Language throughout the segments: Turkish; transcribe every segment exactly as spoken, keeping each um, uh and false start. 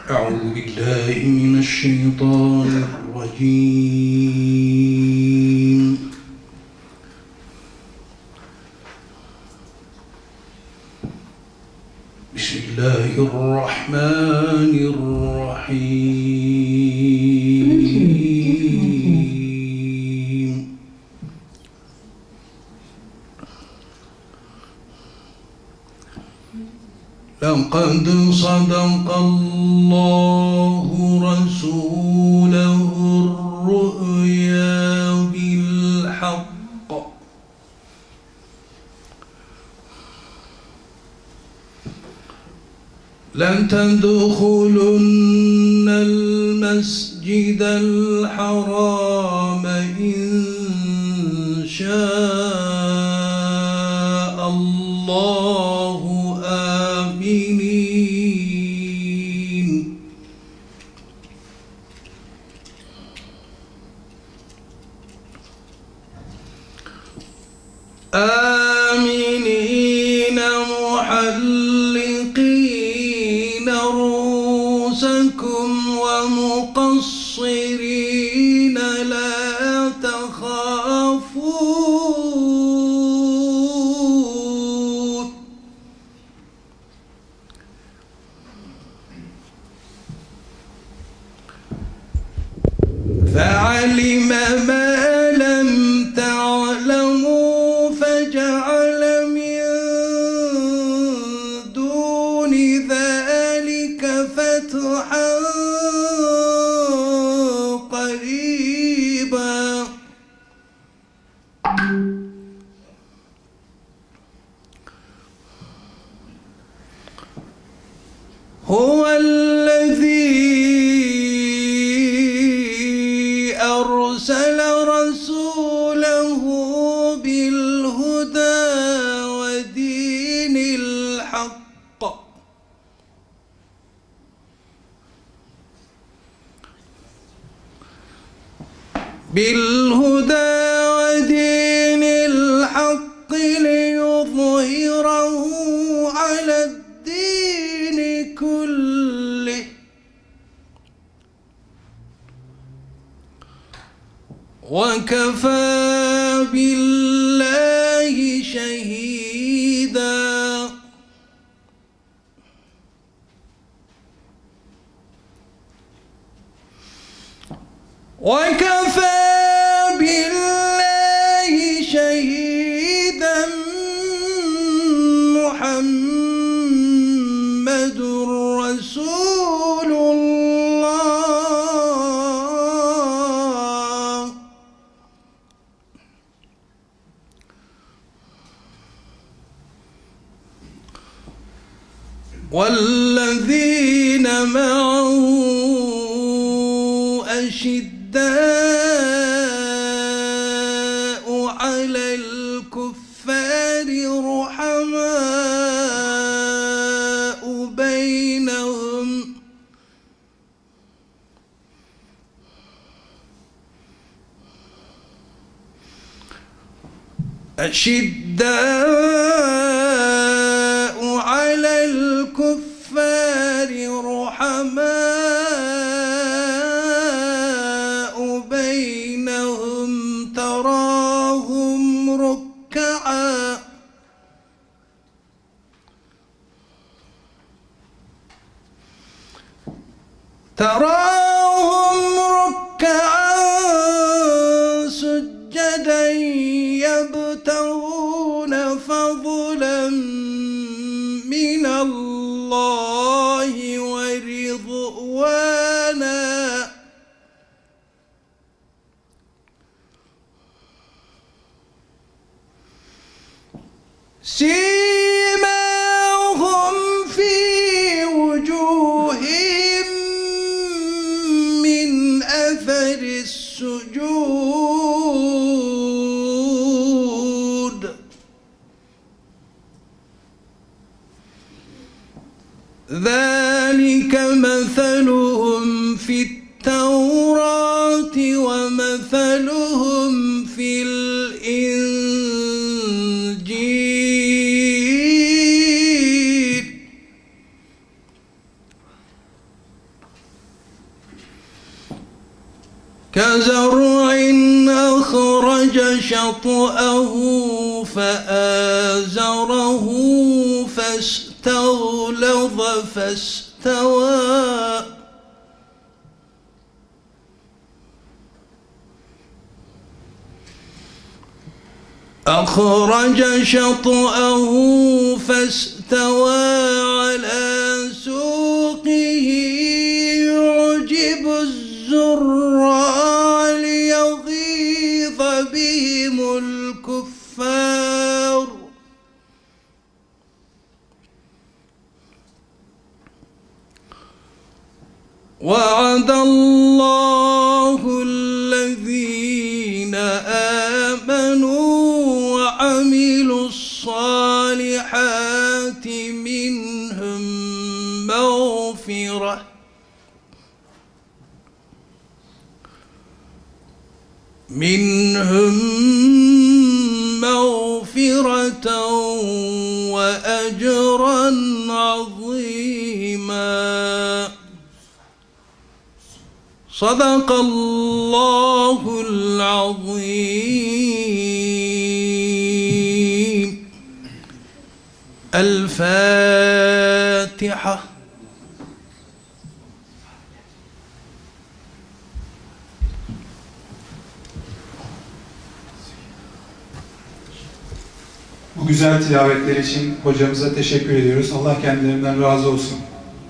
أعوذ بالله من الشيطان الرجيم. بسم الله الرحمن الرحيم. لقد صدق الله رسوله الرؤيا بالحق لتدخلن المسجد الحرام إن شاء الله آمنين آمنين محلقين رؤوسكم ومقصرين لا تخافون فعلم ما لم تعلموا فجعل من دون ذلك فتحا قريبا هو الذي أرسل رسوله بالهدى ودين الحق بالهدى ودين الحق ليظهره على الدين كله وكفى بالله شهيدا وكفى بالله شهيدا محمد رسول الله والذين معه أشداء على الكفار رحماء بينهم أشداء على الكفار رحماء بينهم تراهم ركعا تراهم ركعا سجدا يبتغون فضلا من الله ورضوانا سيماهم في وجوههم من أثر السجود ذلك مثلهم في التوراة ومثلهم في الإنجيل شطأه فآزره فاستغلظ فاستوى أخرج شطأه فاستوى على سوقه يعجب الزراع ليغيظ بهم الكفار وعد الله الذين آمنوا وعملوا الصالحات منهم مغفرة منهم مغفرة وأجرا عظيما صدق الله العظيم. الفاتحة. Bu güzel tilavetler için hocamıza teşekkür ediyoruz. Allah kendilerinden razı olsun.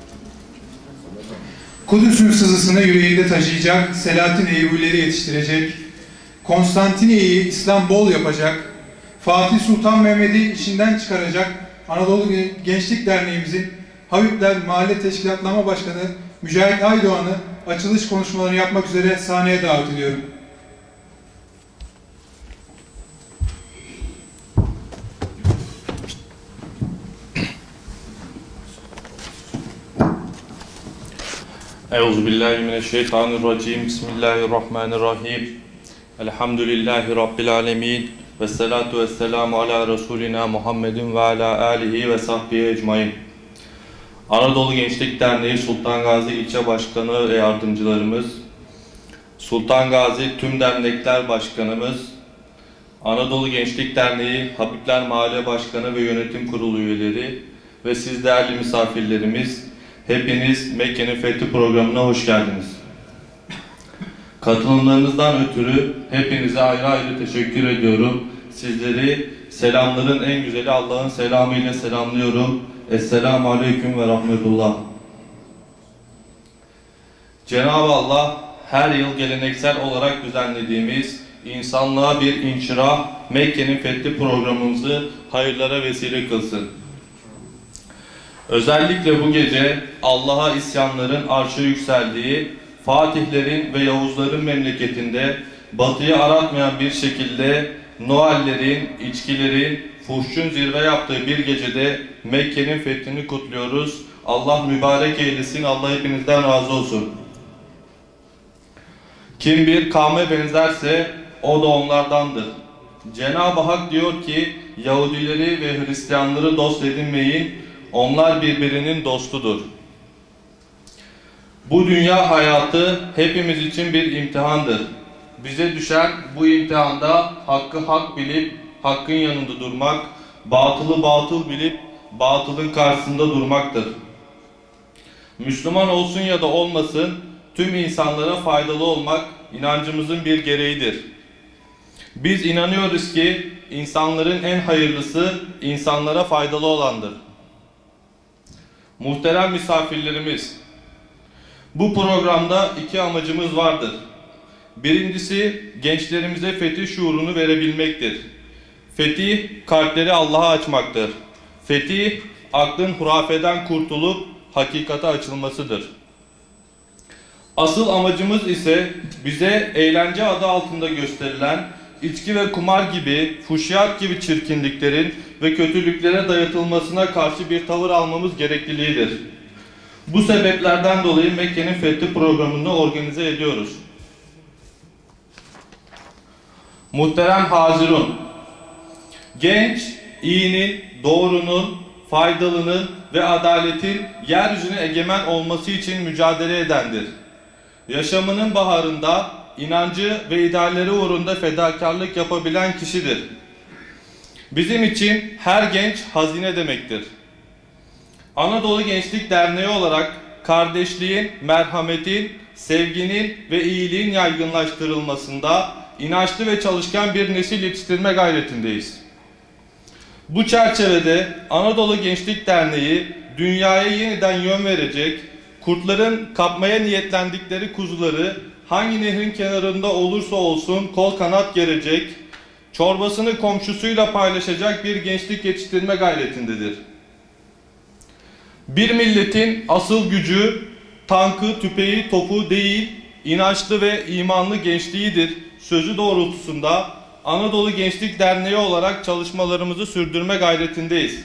Kudüs'ün sızısını yüreğinde taşıyacak, Selahattin Eyyubileri yetiştirecek, Konstantiniye'yi İslam bol yapacak, Fatih Sultan Mehmet'i işinden çıkaracak Anadolu Gençlik Derneğimizin Habibler Mahalle Teşkilatlama Başkanı Mücahit Aydoğan'ı açılış konuşmalarını yapmak üzere sahneye davet ediyorum. Euzubillahimineşşeytanirracim. Bismillahirrahmanirrahim. Elhamdülillahi Rabbil alemin. Vessalatu vesselamu ala Resulina Muhammedin ve ala alihi ve sahbihi ecmain. Anadolu Gençlik Derneği Sultan Gazi İlçe Başkanı ve yardımcılarımız, Sultan Gazi Tüm Dernekler Başkanımız, Anadolu Gençlik Derneği Habibler Mahalle Başkanı ve Yönetim Kurulu üyeleri ve siz değerli misafirlerimiz, hepiniz Mekke'nin Fethi programına hoş geldiniz. Katılımlarınızdan ötürü hepinize ayrı ayrı teşekkür ediyorum. Sizleri selamların en güzeli Allah'ın selamıyla selamlıyorum. Esselamu Aleyküm ve Rahmetullah. Cenab-ı Allah her yıl geleneksel olarak düzenlediğimiz insanlığa bir inşirah Mekke'nin Fethi programımızı hayırlara vesile kılsın. Özellikle bu gece Allah'a isyanların arşa yükseldiği, Fatihlerin ve Yavuzların memleketinde batıyı aratmayan bir şekilde Noellerin, içkilerin, fuhşun zirve yaptığı bir gecede Mekke'nin fethini kutluyoruz. Allah mübarek eylesin, Allah hepinizden razı olsun. Kim bir kavme benzerse o da onlardandır. Cenab-ı Hak diyor ki, Yahudileri ve Hristiyanları dost edinmeyin, onlar birbirinin dostudur. Bu dünya hayatı hepimiz için bir imtihandır. Bize düşen bu imtihanda hakkı hak bilip hakkın yanında durmak, batılı batıl bilip batılın karşısında durmaktır. Müslüman olsun ya da olmasın, tüm insanlara faydalı olmak inancımızın bir gereğidir. Biz inanıyoruz ki insanların en hayırlısı insanlara faydalı olandır. Muhterem misafirlerimiz, bu programda iki amacımız vardır. Birincisi, gençlerimize fetih şuurunu verebilmektir. Fetih, kalpleri Allah'a açmaktır. Fetih, aklın hurafeden kurtulup hakikate açılmasıdır. Asıl amacımız ise bize eğlence adı altında gösterilen içki ve kumar gibi, fuhşiyat gibi çirkinliklerin ve kötülüklere dayatılmasına karşı bir tavır almamız gerekliliğidir. Bu sebeplerden dolayı Mekke'nin Fethi programını organize ediyoruz. Muhterem Hazirun, genç, iyinin, doğrunun, faydalının ve adaletin yeryüzüne egemen olması için mücadele edendir. Yaşamının baharında inancı ve idealleri uğrunda fedakarlık yapabilen kişidir. Bizim için her genç hazine demektir. Anadolu Gençlik Derneği olarak kardeşliğin, merhametin, sevginin ve iyiliğin yaygınlaştırılmasında inançlı ve çalışkan bir nesil yetiştirme gayretindeyiz. Bu çerçevede Anadolu Gençlik Derneği dünyaya yeniden yön verecek, kurtların kapmaya niyetlendikleri kuzuları hangi nehrin kenarında olursa olsun kol kanat gerecek, çorbasını komşusuyla paylaşacak bir gençlik yetiştirme gayretindedir. Bir milletin asıl gücü tankı, tüfeği, topu değil, inançlı ve imanlı gençliğidir sözü doğrultusunda Anadolu Gençlik Derneği olarak çalışmalarımızı sürdürme gayretindeyiz.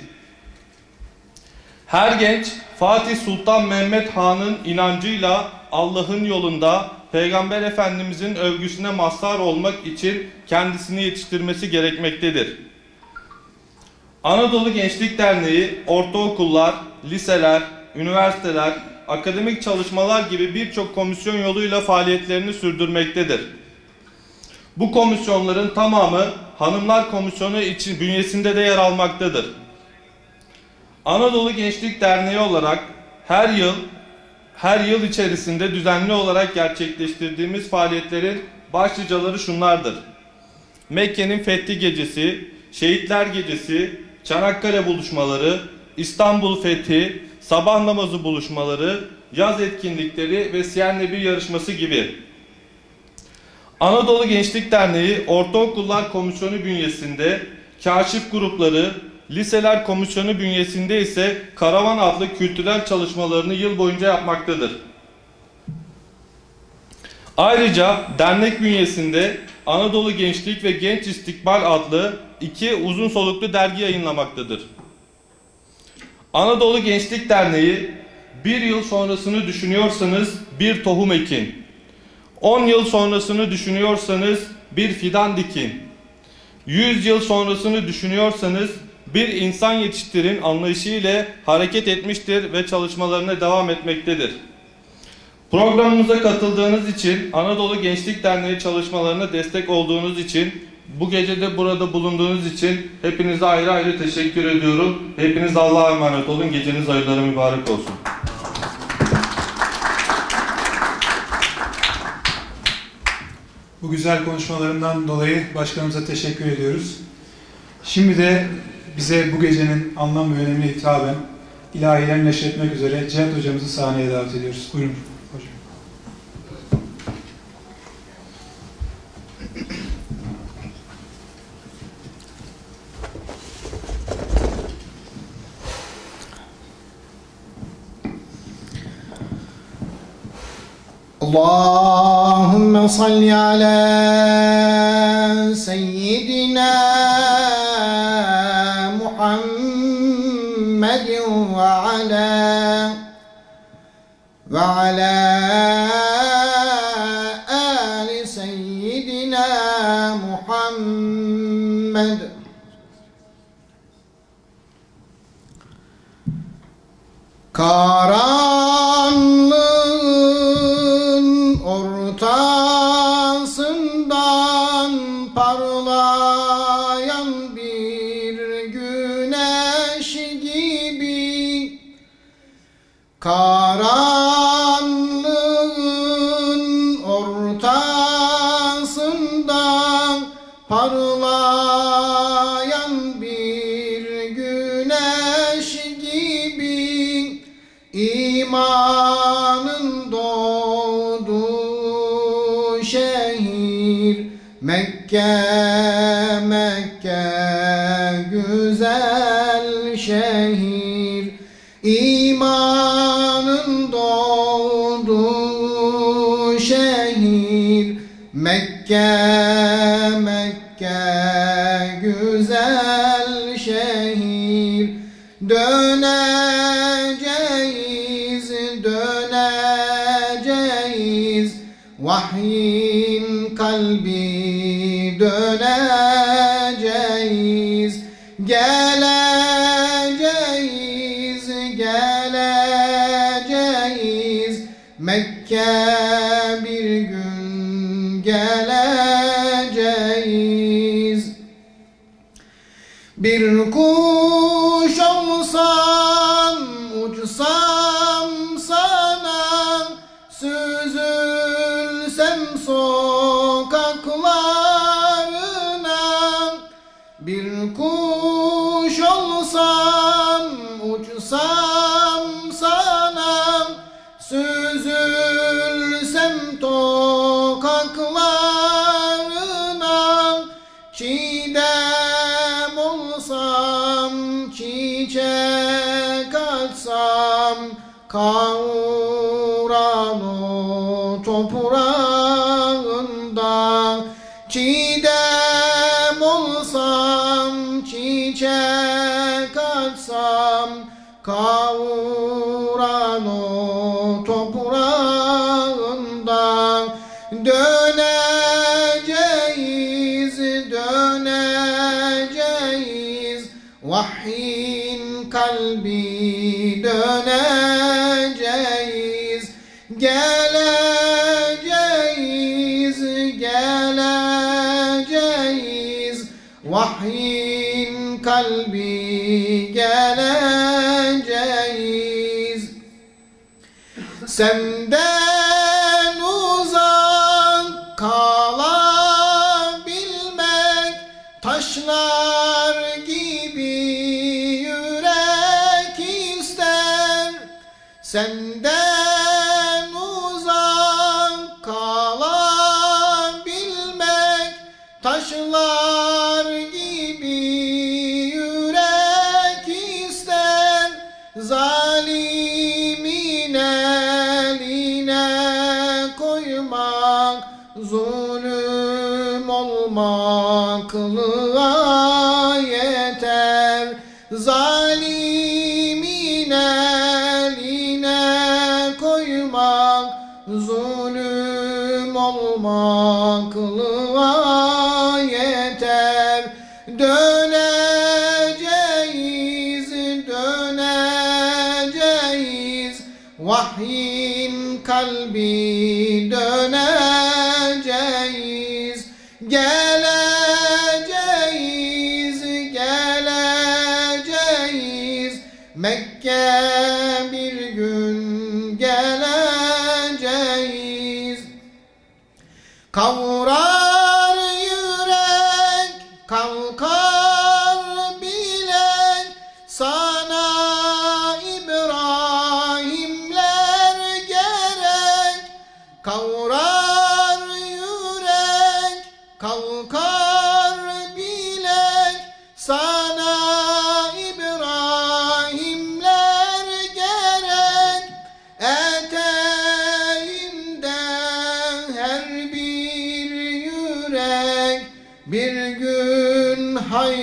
Her genç Fatih Sultan Mehmet Han'ın inancıyla Allah'ın yolunda Peygamber Efendimizin övgüsüne mazhar olmak için kendisini yetiştirmesi gerekmektedir. Anadolu Gençlik Derneği ortaokullar, liseler, üniversiteler, akademik çalışmalar gibi birçok komisyon yoluyla faaliyetlerini sürdürmektedir. Bu komisyonların tamamı Hanımlar Komisyonu için bünyesinde de yer almaktadır. Anadolu Gençlik Derneği olarak her yıl her yıl içerisinde düzenli olarak gerçekleştirdiğimiz faaliyetlerin başlıcaları şunlardır: Mekke'nin Fethi Gecesi, Şehitler Gecesi, Çanakkale buluşmaları, İstanbul Fethi, sabah namazı buluşmaları, yaz etkinlikleri ve Siyer Nebi yarışması gibi. Anadolu Gençlik Derneği Ortaokullar Komisyonu bünyesinde kaşif grupları, liseler komisyonu bünyesinde ise Karavan adlı kültürel çalışmalarını yıl boyunca yapmaktadır. Ayrıca dernek bünyesinde Anadolu Gençlik ve Genç İstikbal adlı iki uzun soluklu dergi yayınlamaktadır. Anadolu Gençlik Derneği, bir yıl sonrasını düşünüyorsanız bir tohum ekin, on yıl sonrasını düşünüyorsanız bir fidan dikin, yüz yıl sonrasını düşünüyorsanız bir insan yetiştirin anlayışı ile hareket etmiştir ve çalışmalarına devam etmektedir. Programımıza katıldığınız için, Anadolu Gençlik Derneği çalışmalarına destek olduğunuz için, bu gece de burada bulunduğunuz için hepinize ayrı ayrı teşekkür ediyorum. Hepiniz Allah'a emanet olun. Geceniz hayırlara mübarek olsun. Bu güzel konuşmalarından dolayı başkanımıza teşekkür ediyoruz. Şimdi de bize bu gecenin anlam ve önemine hitaben ilahilerini neşretmek üzere Cihat hocamızı sahneye davet ediyoruz. Buyurun hocam. Allahümme salli ala seyyidina Muhammedin ve ala ve ala ali seyyidina Muhammed. Karanlığın ortasından parlayan bir güneş gibi, karanlığın ortasından parlayan bir güneş gibi, İmanın doğduğu şehir Mekke, Mekke güzel şehir. İmanın doğduğu şehir Mekke, Mekke güzel şehir. Döneceğiz, döneceğiz, vahyin kalbi döneceğiz. Geleceğiz, geleceğiz, Mekke bir gün geleceğiz. Bir kuş olsam, uçsam sana, süzülsem sokaklarına. Bir kuş olsam, uçsam sana, süzülsem tokaklarına. Çiğdem olsam, çiçek açsam, kavuran o toprağında. Çiğdem olsam, çiçek açsam, kavuran o toprağında. Döneceğiz, döneceğiz, vahyin kalbi döneceğiz. Geleceğiz, geleceğiz, vahyin kalbi geleceğiz. Senden uzak kalabilmek, taşlar gibi yürek ister. Senden uzak kalabilmek, taşlar gibi yürek ister. Zalimin eline koymak, zulüm olmaklığa yeter. Zalimin eline koymak, zulüm olmaklığa yeter. Döneceğiz, döneceğiz, vahyin kalbi döneceğiz. Geleceğiz, geleceğiz, Mekke bir gün geleceğiz. Kavrar yürek, kalkar bilek, sana İbrahimler gerek. Kavrar yürek, kalkar bilek, sana İbrahimler gerek. Eteğinde her bir yürek bir gün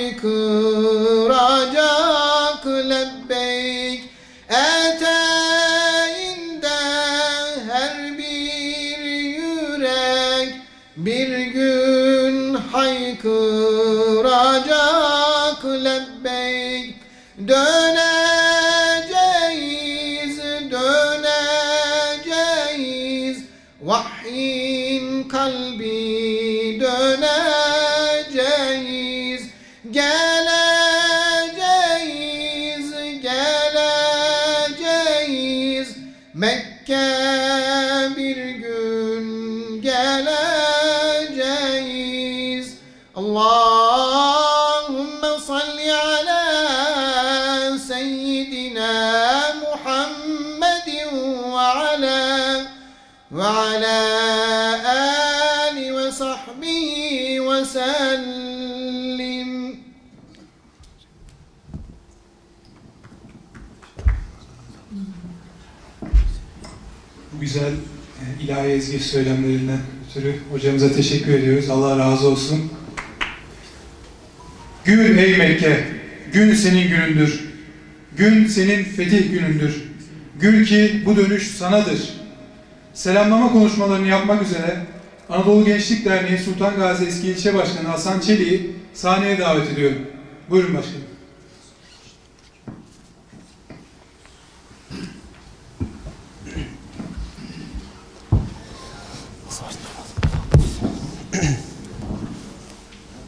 haykıracak lebbeyk. Eteğinde her bir yürek bir gün haykıracak lebbeyk. Döneceğiz, döneceğiz, vahyin kalbi döneceğiz. Geleceğiz, geleceğiz, Mekke bir gün geleceğiz. Allahümme salli ala seyyidina Muhammedin ve ala ve ala ali ve sahbihi ve sellim. Bu güzel e, ilahi ezgi söylemlerinden ötürü hocamıza teşekkür ediyoruz. Allah razı olsun. Gül ey Mekke, gün senin günündür. Gün senin fetih günündür. Gül ki bu dönüş sanadır. Selamlama konuşmalarını yapmak üzere Anadolu Gençlik Derneği Sultan Gazi Eski İlçe Başkanı Hasan Çelik'i sahneye davet ediyorum. Buyurun başkanım.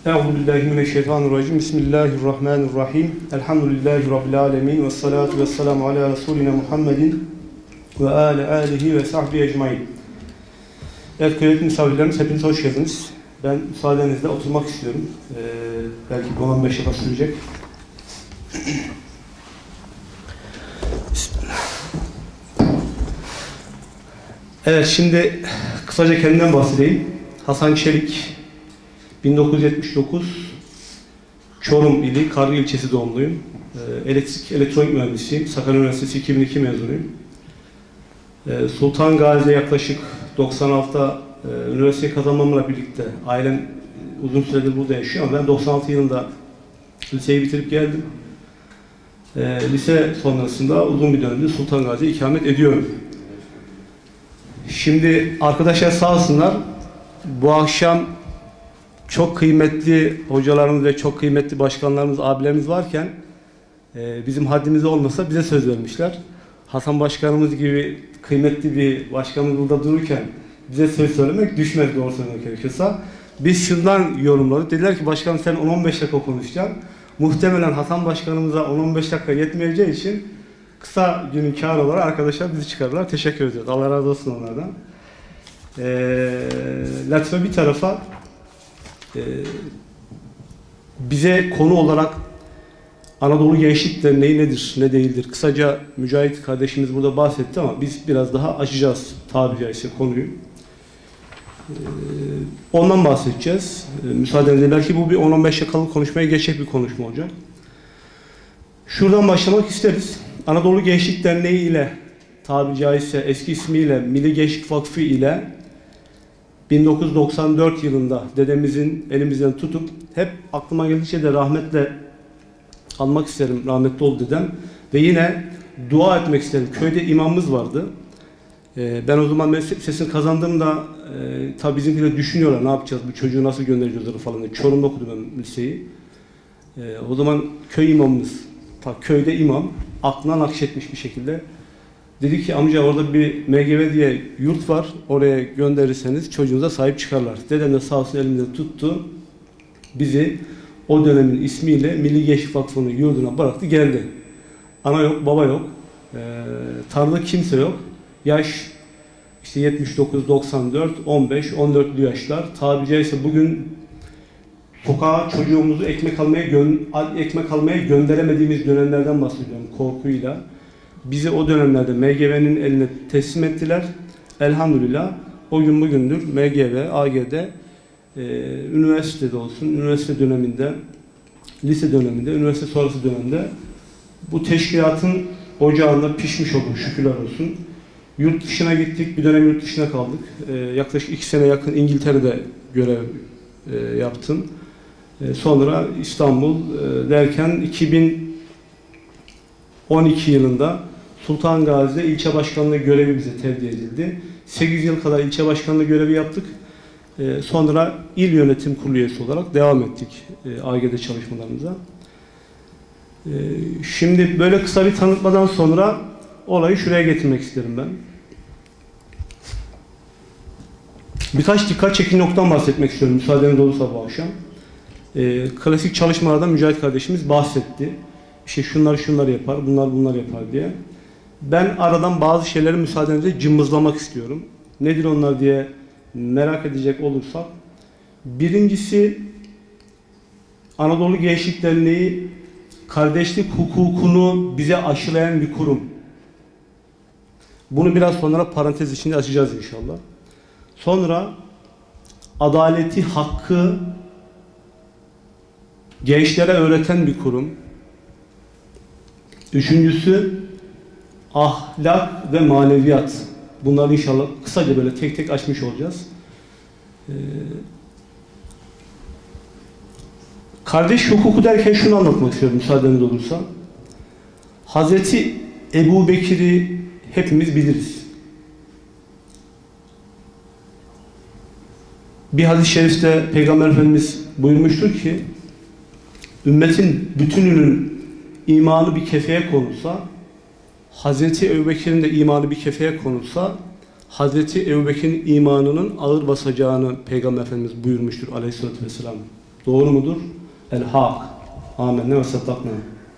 Euzubillahimineşşeytanirracim. Bismillahirrahmanirrahim. Elhamdülillahi Rabbil alemin. Ve salatu ve selamu ala Resulina Muhammedin ve ala alihi ve sahbihi ecmain. Evet, kıymetli misafirlerimiz, hepiniz hoş geldiniz. Ben müsaadenizle oturmak istiyorum. Ee, belki on on beş dakika sürecek. Evet, şimdi kısaca kendimden bahsedeyim. Hasan Çelik, bin dokuz yüz yetmiş dokuz Çorum ili Kargı ilçesi doğumluyum. Elektrik elektronik mühendisiyim. Sakarya Üniversitesi iki bin iki mezunuyum. Sultan Gazi'de yaklaşık doksan altıda üniversiteyi kazanmamla birlikte ailem uzun süredir burada yaşıyor ama ben doksan altı yılında liseyi bitirip geldim. Lise sonrasında uzun bir dönemde Sultan Gazi'de ikamet ediyorum. Şimdi arkadaşlar sağ olsunlar, bu akşam çok kıymetli hocalarımız ve çok kıymetli başkanlarımız, abilerimiz varken e, bizim haddimiz olmasa bize söz vermişler. Hasan Başkanımız gibi kıymetli bir başkanımız burada dururken bize söz söylemek düşmez, doğru söylemek gerekiyorsa. Biz şundan yorumladık. Dediler ki başkanım sen on on beş dakika konuşacaksın. Muhtemelen Hasan Başkanımıza on on beş dakika yetmeyeceği için kısa günün kârı olarak arkadaşlar bizi çıkarırlar. Teşekkür ediyoruz. Allah razı olsun onlardan. Ee, latife bir tarafa, e, bize konu olarak Anadolu Gençlik Derneği nedir, ne değildir? Kısaca Mücahit kardeşimiz burada bahsetti ama biz biraz daha açacağız tabiri caizse konuyu. Ee, ondan bahsedeceğiz. Ee, müsaadenizle belki bu bir on on beş dakikalık konuşmaya geçecek bir konuşma olacak. Şuradan başlamak isteriz. Anadolu Gençlik Derneği ile, tabiri caizse eski ismiyle Milli Gençlik Vakfı ile bin dokuz yüz doksan dört yılında dedemizin elimizden tutup hep aklıma geldikçe de rahmetle almak isterim, rahmetli oldu dedem. Ve yine dua etmek isterim. Köyde imamımız vardı. Ee, ben o zaman meslek lisesini kazandığımda e, tabi bizimkiler düşünüyorlar ne yapacağız, bu çocuğu nasıl göndereceğiz falan diye. Çorum'da okudum ben liseyi. Ee, o zaman köy imamımız, ta köyde imam, aklına nakşetmiş bir şekilde. Dedi ki amca orada bir M G V diye yurt var, oraya gönderirseniz çocuğunuza sahip çıkarlar. Dedem de sağ olsun elimde tuttu. Bizi o dönemin ismiyle Milli Gençlik Vakfı'nın yurduna bıraktı geldi. Ana yok, baba yok. Ee, tarlada kimse yok. Yaş işte yetmiş dokuz, doksan dört, on beş, on dörtlü yaşlar. Tabiri caizse bugün sokağa çocuğumuzu ekmek almaya, gö ekmek almaya gönderemediğimiz dönemlerden bahsediyorum korkuyla. Bizi o dönemlerde M G V'nin eline teslim ettiler. Elhamdülillah o gün bugündür M G V, A G D, e, üniversitede olsun, üniversite döneminde, lise döneminde, üniversite sonrası dönemde bu teşkilatın ocağında pişmiş olduk, şükürler olsun. Yurt dışına gittik, bir dönem yurt dışına kaldık. E, yaklaşık iki sene yakın İngiltere'de görev e, yaptım. E, sonra İstanbul e, derken iki bin on iki yılında Sultan Gazi'de ilçe başkanlığı görevi bize tevdi edildi. sekiz yıl kadar ilçe başkanlığı görevi yaptık. Ee, sonra il yönetim kurulu üyesi olarak devam ettik e, A G D çalışmalarımıza. Ee, şimdi böyle kısa bir tanıtmadan sonra olayı şuraya getirmek isterim ben. Birkaç dikkat çekin noktadan bahsetmek istiyorum müsaadeniz olursa bu akşam. Ee, klasik çalışmalardan Mücahit kardeşimiz bahsetti. İşte şunlar şunlar yapar, bunlar bunlar yapar diye. Ben aradan bazı şeyleri müsaadenizle cımbızlamak istiyorum. Nedir onlar diye merak edecek olursak. Birincisi, Anadolu Gençlik Derneği kardeşlik hukukunu bize aşılayan bir kurum. Bunu biraz sonra parantez içinde açacağız inşallah. Sonra adaleti, hakkı gençlere öğreten bir kurum. Üçüncüsü ahlak ve maneviyat. Bunları inşallah kısaca böyle tek tek açmış olacağız. Ee, kardeş hukuku derken şunu anlatmak istiyorum müsaadeniz olursa. Hazreti Ebu Bekir'i hepimiz biliriz. Bir hadis-i şerifte Peygamber Efendimiz buyurmuştur ki ümmetin bütününün imanı bir kefeye konulsa, Hazreti Ebubekir'in de imanı bir kefeye konulsa, Hazreti Ebubekir'in imanının ağır basacağını Peygamber Efendimiz buyurmuştur aleyhissalatü vesselam. Doğru mudur? El-hak. Amenna ve saddakna.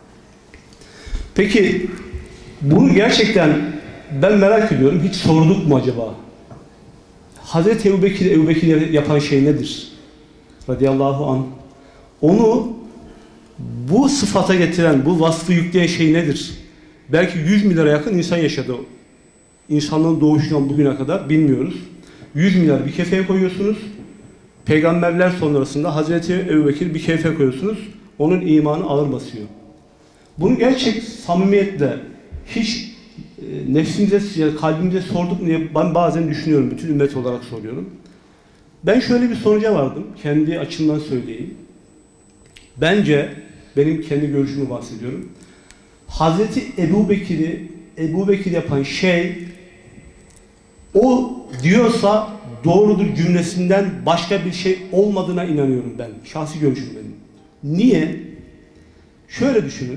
Peki bunu gerçekten ben merak ediyorum. Hiç sorduk mu acaba? Hazreti Ebu Bekir, Ebu Bekir yapan şey nedir? Radiyallahu anh. Onu bu sıfata getiren, bu vasfı yükleyen şey nedir? Belki yüz milyara yakın insan yaşadı. İnsanlığın doğuşundan bugüne kadar bilmiyoruz. yüz milyar bir kefeye koyuyorsunuz. Peygamberler sonrasında Hazreti Ebu Bekir bir kefeye koyuyorsunuz. Onun imanı ağır basıyor. Bunu gerçek samimiyetle hiç e, nefsimize, kalbimize sorduk mu diye ben bazen düşünüyorum. Bütün ümmet olarak soruyorum. Ben şöyle bir sonuca vardım. Kendi açımdan söyleyeyim. Bence, benim kendi görüşümü bahsediyorum. Hazreti Ebu Bekir'i Ebu Bekir yapan şey, o diyorsa doğrudur cümlesinden başka bir şey olmadığına inanıyorum ben. Şahsi görüşüm benim. Niye? Şöyle düşünün.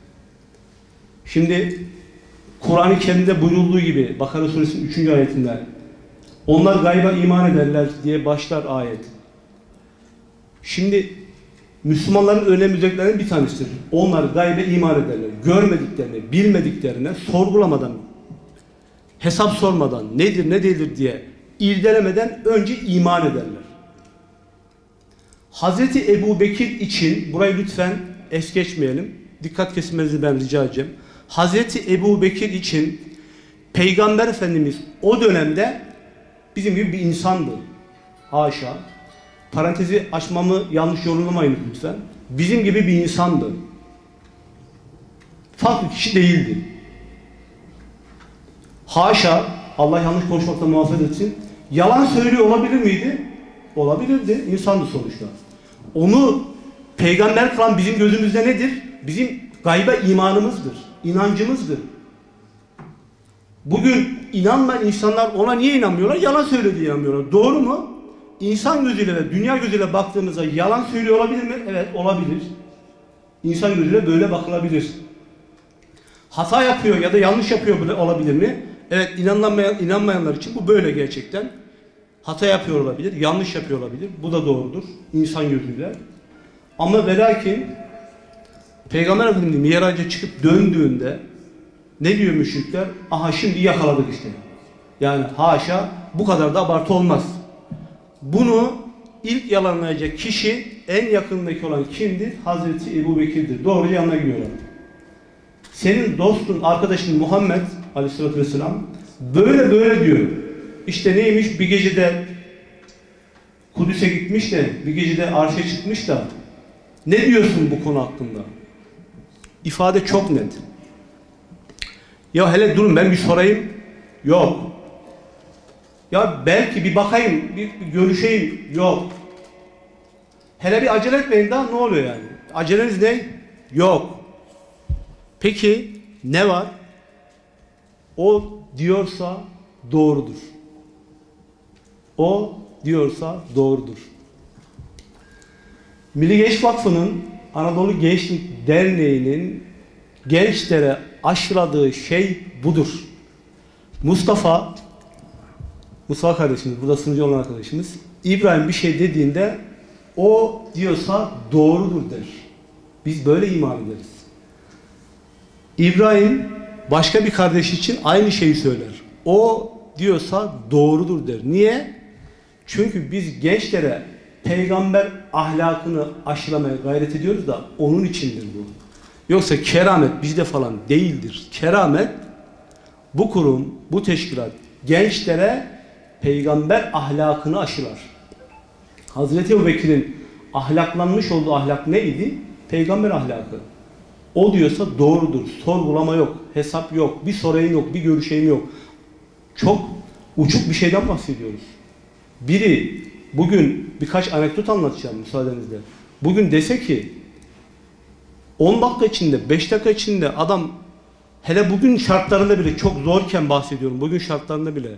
Şimdi Kur'an-ı Kerim'de buyurulduğu gibi Bakara Suresinin üçüncü ayetinde onlar gayba iman ederler diye başlar ayet. Şimdi Müslümanların önemli özelliklerinden bir tanesidir. Onlar gaybe iman ederler. Görmediklerini, bilmediklerine sorgulamadan, hesap sormadan, nedir ne değildir diye irdelemeden önce iman ederler. Hazreti Ebu Bekir için, burayı lütfen es geçmeyelim, dikkat kesilmenizi ben rica edeceğim. Hazreti Ebu Bekir için Peygamber Efendimiz o dönemde bizim gibi bir insandı. Haşa. Parantezi açmamı yanlış yorumlamayın lütfen. Bizim gibi bir insandı. Farklı kişi değildi. Haşa, Allah yanlış konuşmaktan muhafaza etsin. Yalan söylüyor olabilir miydi? Olabilirdi. İnsandı sonuçta. Onu peygamber kılan bizim gözümüzde nedir? Bizim gayba imanımızdır. İnancımızdır. Bugün inanmayan insanlar ona niye inanmıyorlar? Yalan söylediği inanmıyorlar. Doğru mu? İnsan gözüyle ve dünya gözüyle baktığımızda yalan söylüyor olabilir mi? Evet, olabilir. İnsan gözüyle böyle bakılabilir. Hata yapıyor ya da yanlış yapıyor olabilir mi? Evet, inanmayan, inanmayanlar için bu böyle gerçekten. Hata yapıyor olabilir, yanlış yapıyor olabilir. Bu da doğrudur. İnsan gözüyle. Ama ve lakin Peygamber Efendimiz Miraç'a çıkıp döndüğünde ne diyor müşrikler? Aha şimdi yakaladık işte. Yani haşa, bu kadar da abartı olmaz. Bunu ilk yalanlayacak kişi en yakındaki olan kimdir? Hazreti Ebu Bekir'dir. Doğru yanına gidiyorlar. Senin dostun, arkadaşın Muhammed Aleyhisselatü Vesselam böyle böyle diyor. İşte neymiş? Bir gecede Kudüs'e gitmiş de bir gecede arşa çıkmış da ne diyorsun bu konu hakkında? İfade çok net. Ya hele durun ben bir sorayım. Yok. Ya belki bir bakayım, bir, bir görüşeyim. Yok. Hele bir acele etmeyin daha ne oluyor yani? Aceleniz ne? Yok. Peki ne var? O diyorsa doğrudur. O diyorsa doğrudur. Milli Genç Vakfı'nın Anadolu Gençlik Derneği'nin gençlere aşıladığı şey budur. Mustafa Mustafa kardeşimiz, burada sunucu olan arkadaşımız, İbrahim bir şey dediğinde o diyorsa doğrudur der. Biz böyle iman ederiz. İbrahim başka bir kardeş için aynı şeyi söyler. O diyorsa doğrudur der. Niye? Çünkü biz gençlere peygamber ahlakını aşılamaya gayret ediyoruz da onun içindir bu. Yoksa keramet bizde falan değildir. Keramet bu kurum, bu teşkilat gençlere peygamber ahlakını aşılar. Hazreti Ebu Bekir'in ahlaklanmış olduğu ahlak neydi? Peygamber ahlakı. O diyorsa doğrudur. Sorgulama yok, hesap yok, bir sorayım yok, bir görüşeyim yok. Çok uçuk bir şeyden bahsediyoruz. Biri bugün birkaç anekdot anlatacağım müsaadenizle. Bugün dese ki on dakika içinde, beş dakika içinde adam, hele bugün şartlarında bile, çok zorken bahsediyorum, bugün şartlarında bile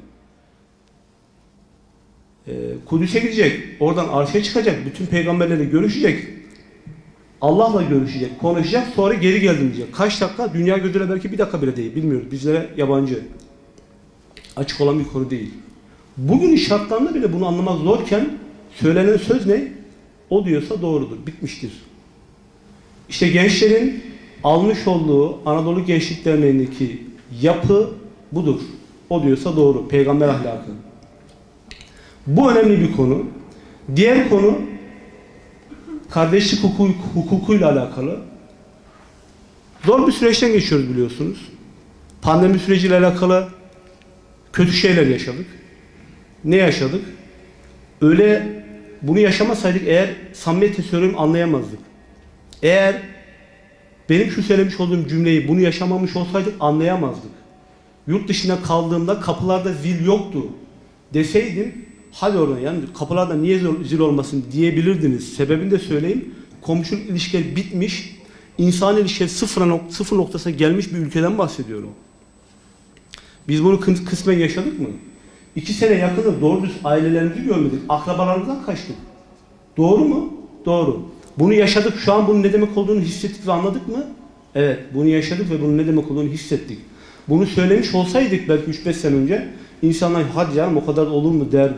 e, Kudüs'e gidecek, oradan arşa çıkacak, bütün peygamberlerle görüşecek, Allah'la görüşecek, konuşacak, sonra geri geldim diyecek. Kaç dakika? Dünya gözüyle belki bir dakika bile değil, bilmiyoruz. Bizlere yabancı. Açık olan bir konu değil. Bugün şartlarında bile bunu anlamak zorken söylenen söz ne? O diyorsa doğrudur, bitmiştir. İşte gençlerin almış olduğu Anadolu Gençlik Derneği'ndeki yapı budur. O diyorsa doğru, peygamber ahlakı. Bu önemli bir konu. Diğer konu kardeşlik hukuk, hukukuyla alakalı. Zor bir süreçten geçiyoruz biliyorsunuz. Pandemi süreciyle alakalı kötü şeyler yaşadık. Ne yaşadık? Öyle bunu yaşamasaydık eğer samimiyetle söylüyorum anlayamazdık. Eğer benim şu söylemiş olduğum cümleyi bunu yaşamamış olsaydık anlayamazdık. Yurt dışında kaldığımda kapılarda zil yoktu deseydim hadi oradan yani kapılarda niye zil olmasın diyebilirdiniz. Sebebini de söyleyeyim. Komşuluk ilişkileri bitmiş, insan ilişkileri sıfır, nok sıfır noktasına gelmiş bir ülkeden bahsediyorum. Biz bunu kısmen yaşadık mı? İki sene yakında doğru düz ailelerimizi görmedik. Akrabalarımızdan kaçtık. Doğru mu? Doğru. Bunu yaşadık. Şu an bunun ne demek olduğunu hissettik ve anladık mı? Evet. Bunu yaşadık ve bunun ne demek olduğunu hissettik. Bunu söylemiş olsaydık belki üç beş sene önce insanlar hadi canım o kadar olur mu derdi.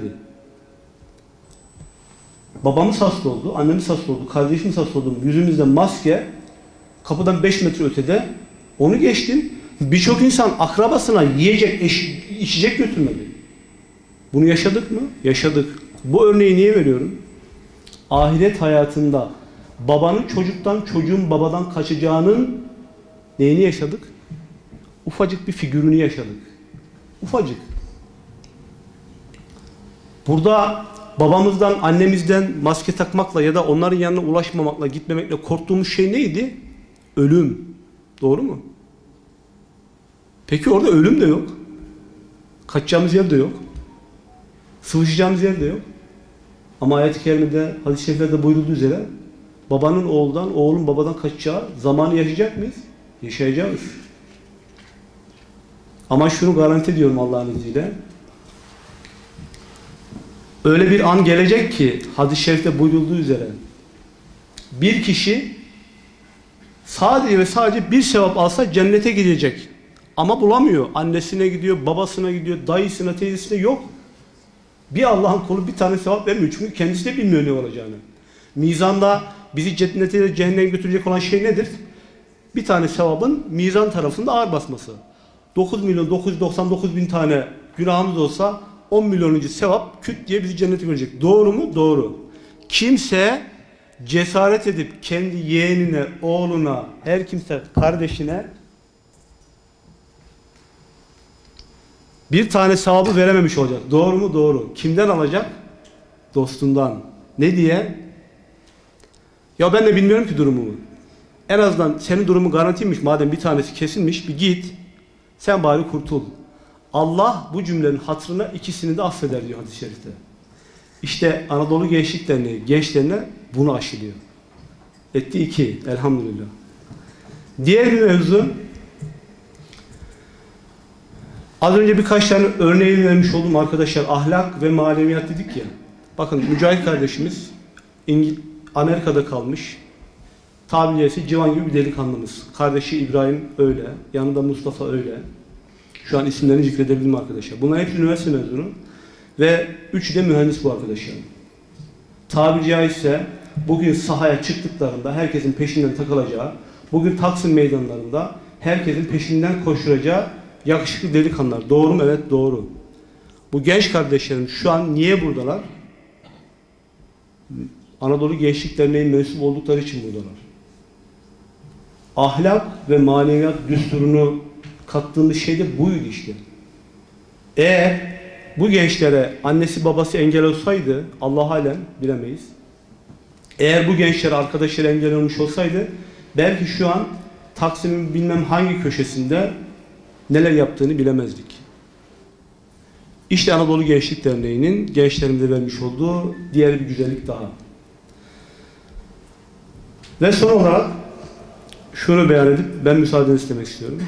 Babamız hasta oldu, annemiz hasta oldu, kardeşimiz hasta oldu. Yüzümüzde maske, kapıdan beş metre ötede. Onu geçtim. Birçok insan akrabasına yiyecek, eş, içecek götürmedi. Bunu yaşadık mı? Yaşadık. Bu örneği niye veriyorum? Ahiret hayatında babanın çocuktan, çocuğun babadan kaçacağının neyini yaşadık? Ufacık bir figürünü yaşadık. Ufacık. Burada babamızdan, annemizden maske takmakla ya da onların yanına ulaşmamakla, gitmemekle korktuğumuz şey neydi? Ölüm. Doğru mu? Peki orada ölüm de yok. Kaçacağımız yer de yok. Sıvışacağımız yer de yok. Ama ayet-i kerimede, hadis-i şeriflerde buyurulduğu üzere babanın oğuldan, oğlun babadan kaçacağı zamanı yaşayacak mıyız? Yaşayacağız. Ama şunu garanti ediyorum Allah'ın izniyle. Öyle bir an gelecek ki hadis-i şerifte buyurulduğu üzere bir kişi sadece ve sadece bir sevap alsa cennete gidecek. Ama bulamıyor. Annesine gidiyor, babasına gidiyor, dayısına, teyzesine yok. Bir Allah'ın kulu bir tane sevap vermiyor. Çünkü kendisi de bilmiyor ne olacağını. Mizanda bizi cennete de cehenneme götürecek olan şey nedir? Bir tane sevabın mizan tarafında ağır basması. dokuz milyon dokuz yüz doksan dokuz bin tane günahımız olsa on milyonuncu sevap küt diye bizi cennete götürecek. Doğru mu? Doğru. Kimse cesaret edip kendi yeğenine, oğluna, her kimse kardeşine bir tane sevabı verememiş olacak. Doğru mu? Doğru. Kimden alacak? Dostundan. Ne diye? Ya ben de bilmiyorum ki durumumu. En azından senin durumun garantiymiş. Madem bir tanesi kesilmiş bir git. Sen bari kurtul. Allah bu cümlenin hatırına ikisini de affeder diyor hadis-i şerifte. İşte Anadolu Gençlik Derneği gençlerine bunu aşılıyor. Etti iki. Elhamdülillah. Diğer bir mevzu, az önce birkaç tane örneği vermiş olduğum arkadaşlar, ahlak ve maneviyat dedik ya. Bakın Mücahit kardeşimiz İngil Amerika'da kalmış. Tabiri caizse civan gibi bir delikanlımız. Kardeşi İbrahim öyle. Yanında Mustafa öyle. Şu an isimlerini zikredebilirim arkadaşlar. Bunlar hepsi üniversite mezunu. Ve üçü de mühendis bu arkadaşlar. Tabiri caizse bugün sahaya çıktıklarında herkesin peşinden takılacağı, bugün Taksim meydanlarında herkesin peşinden koşturacağı yakışıklı delikanlılar. Doğru mu? Evet doğru. Bu genç kardeşlerim şu an niye buradalar? Anadolu Gençlik Derneği mensup oldukları için buradalar. Ahlak ve maneviyat düsturunu kattığımız şey de buydu işte. Eğer bu gençlere annesi babası engel olsaydı, Allah alem bilemeyiz. Eğer bu gençlere arkadaşları engel olmuş olsaydı, belki şu an Taksim'in bilmem hangi köşesinde neler yaptığını bilemezdik. İşte Anadolu Gençlik Derneği'nin gençlerimize vermiş olduğu diğer bir güzellik daha. Ve son olarak şunu beyan edip ben müsaadenizi istemek istiyorum.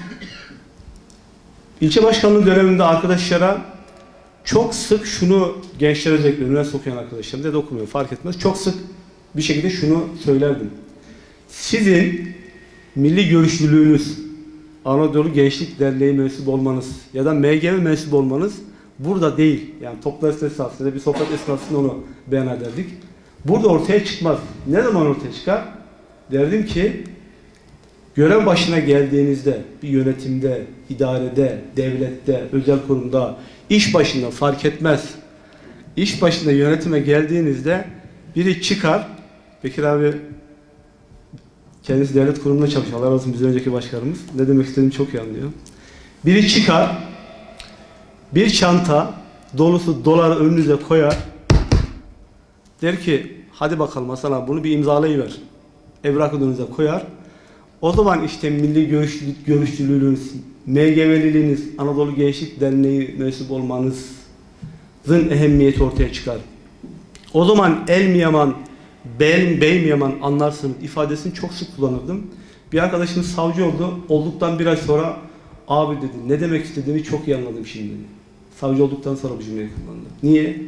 İlçe başkanlığı döneminde arkadaşlara çok sık şunu, gençlere özellikle üniversite okuyan arkadaşlarım da okumuyor fark etmez. Çok sık bir şekilde şunu söylerdim. Sizin milli görüşlülüğünüz, Anadolu Gençlik Derneği mensubu olmanız ya da M G M mensubu olmanız burada değil. Yani toplantısı esnasında bir sohbet esnasında onu beyan ederdik. Burada ortaya çıkmaz. Ne zaman ortaya çıkar? Derdim ki görev başına geldiğinizde bir yönetimde, idarede, devlette, özel kurumda, iş başında fark etmez. İş başında yönetime geldiğinizde biri çıkar. Bekir abi kendisi devlet kurumunda çalışıyor. Allah razı olsun, bizden önceki başkanımız. Ne demek istediğimi çok iyi anlıyor. Biri çıkar, bir çanta dolusu dolar önünüze koyar. Der ki hadi bakalım Hasan abi bunu bir imzalayıver. Evrak önünüze koyar. O zaman işte milli görüşlülük, görüşlülüğünüz, M G V'liliğiniz, Anadolu Gençlik Derneği mensup olmanızın ehemmiyeti ortaya çıkar. O zaman el mi yaman, bel, bey mi yaman anlarsınız ifadesini çok sık kullanırdım. Bir arkadaşımız savcı oldu. Olduktan bir ay sonra abi dedi ne demek istediğini çok iyi anladım şimdi. Savcı olduktan sonra bu cümleyi kullandı. Niye?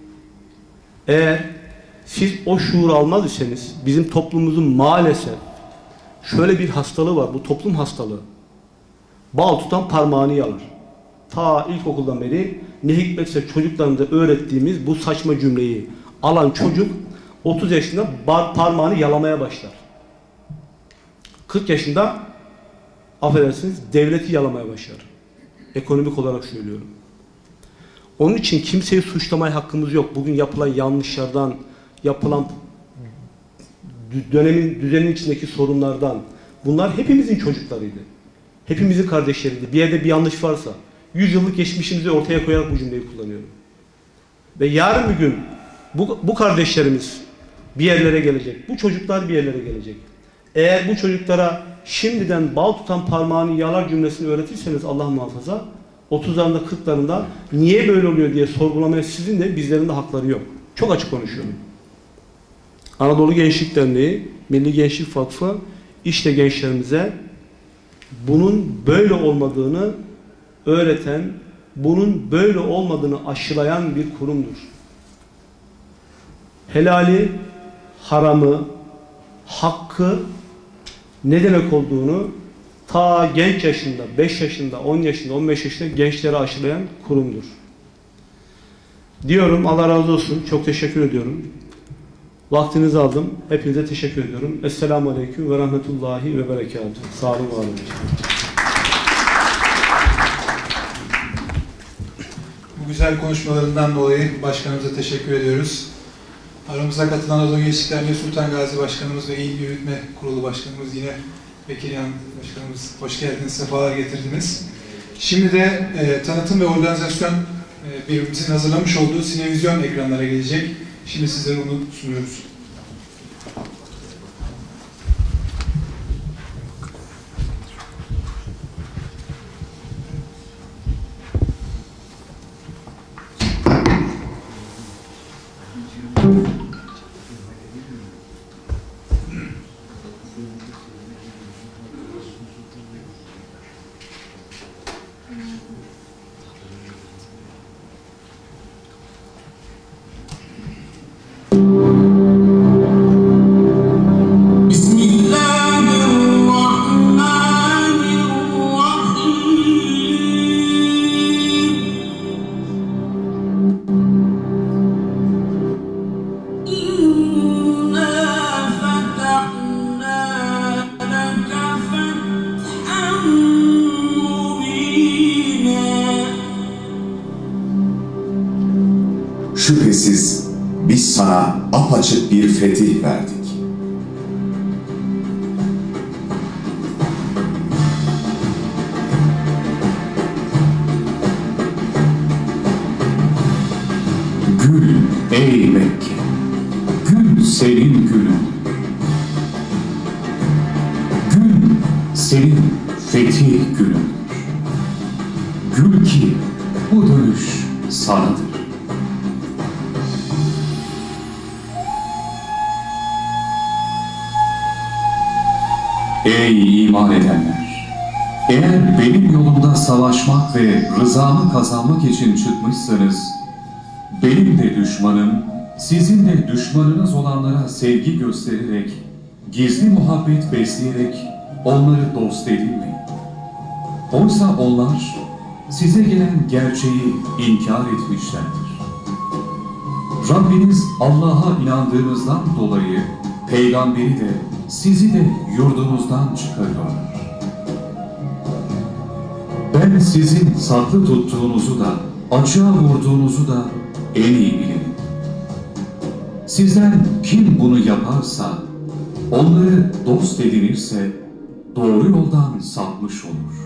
Eğer siz o şuuru almaz iseniz bizim toplumumuzun maalesef şöyle bir hastalığı var. Bu toplum hastalığı. Bal tutan parmağını yalar. Ta ilkokuldan beri ne hikmetse çocuklarımıza öğrettiğimiz bu saçma cümleyi alan çocuk otuz yaşında bar, parmağını yalamaya başlar. kırk yaşında affedersiniz devleti yalamaya başlar. Ekonomik olarak söylüyorum. Onun için kimseyi suçlamaya hakkımız yok. Bugün yapılan yanlışlardan, yapılan dönemin, düzenin içindeki sorunlardan. Bunlar hepimizin çocuklarıydı. Hepimizin kardeşleriydi. Bir yerde bir yanlış varsa, yüz yıllık geçmişimizi ortaya koyarak bu cümleyi kullanıyorum. Ve yarın bir gün bu, bu kardeşlerimiz bir yerlere gelecek. Bu çocuklar bir yerlere gelecek. Eğer bu çocuklara şimdiden bal tutan parmağını yalar cümlesini öğretirseniz Allah muhafaza, otuzlarında kırklarında niye böyle oluyor diye sorgulamaya sizin de bizlerin de hakları yok. Çok açık konuşuyorum. Anadolu Gençlik Derneği, Milli Gençlik Vakfı işte gençlerimize bunun böyle olmadığını öğreten, bunun böyle olmadığını aşılayan bir kurumdur. Helali, haramı, hakkı ne demek olduğunu ta genç yaşında, beş yaşında, on yaşında, on beş yaşında gençlere aşılayan kurumdur. Diyorum, Allah razı olsun. Çok teşekkür ediyorum. Vaktinizi aldım. Hepinize teşekkür ediyorum. Esselamu Aleyküm ve Rahmetullahi ve Berekatuhu. Sağ olun, var olun. Bu güzel konuşmalarından dolayı başkanımıza teşekkür ediyoruz. Aramıza katılan Anadolu Gençlik Derneği Sultan Gazi Başkanımız ve İl Yürütme Kurulu Başkanımız yine Bekir Yan Başkanımız, hoş geldiniz, sefalar getirdiniz. Şimdi de e, tanıtım ve organizasyon e, birimimizin hazırlamış olduğu sinevizyon ekranlara gelecek. Şimdi sizlere onu sunuyoruz. Şüphesiz biz sana apaçık bir fetih verdik. Gül ey Mekke, gül senin gülün. Gül senin fetih gülün. Gül ki bu dönüş sanadır. Ey iman edenler! Eğer benim yolumda savaşmak ve rızamı kazanmak için çıkmışsanız, benim de düşmanım, sizin de düşmanınız olanlara sevgi göstererek, gizli muhabbet besleyerek onları dost edinmeyin. Oysa onlar size gelen gerçeği inkar etmişlerdir. Rabbiniz Allah'a inandığınızdan dolayı peygamberi de sizi de yurdunuzdan çıkarıyor. Ben sizin saklı tuttuğunuzu da açığa vurduğunuzu da en iyi bilirim. Sizden kim bunu yaparsa, onları dost edinirse doğru yoldan sapmış olur.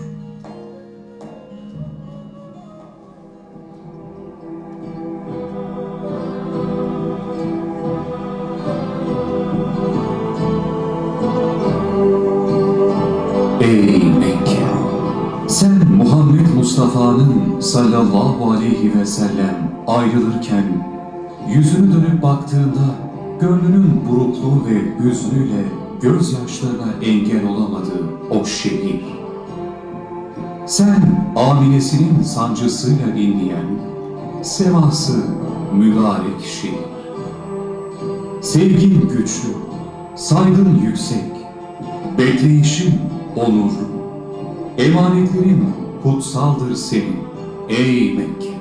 Ey Mekke! Sen Muhammed Mustafa'nın sallallahu aleyhi ve sellem ayrılırken yüzünü dönüp baktığında gönlünün burukluğu ve hüznüyle gözyaşlarına engel olamadığı o şehir. Sen aminesinin sancısıyla inleyen seması mübarek şehir. Sevgin güçlü, saygın yüksek, bekleyişin onurlu, emanetlerin kutsaldır senin ey Mekke.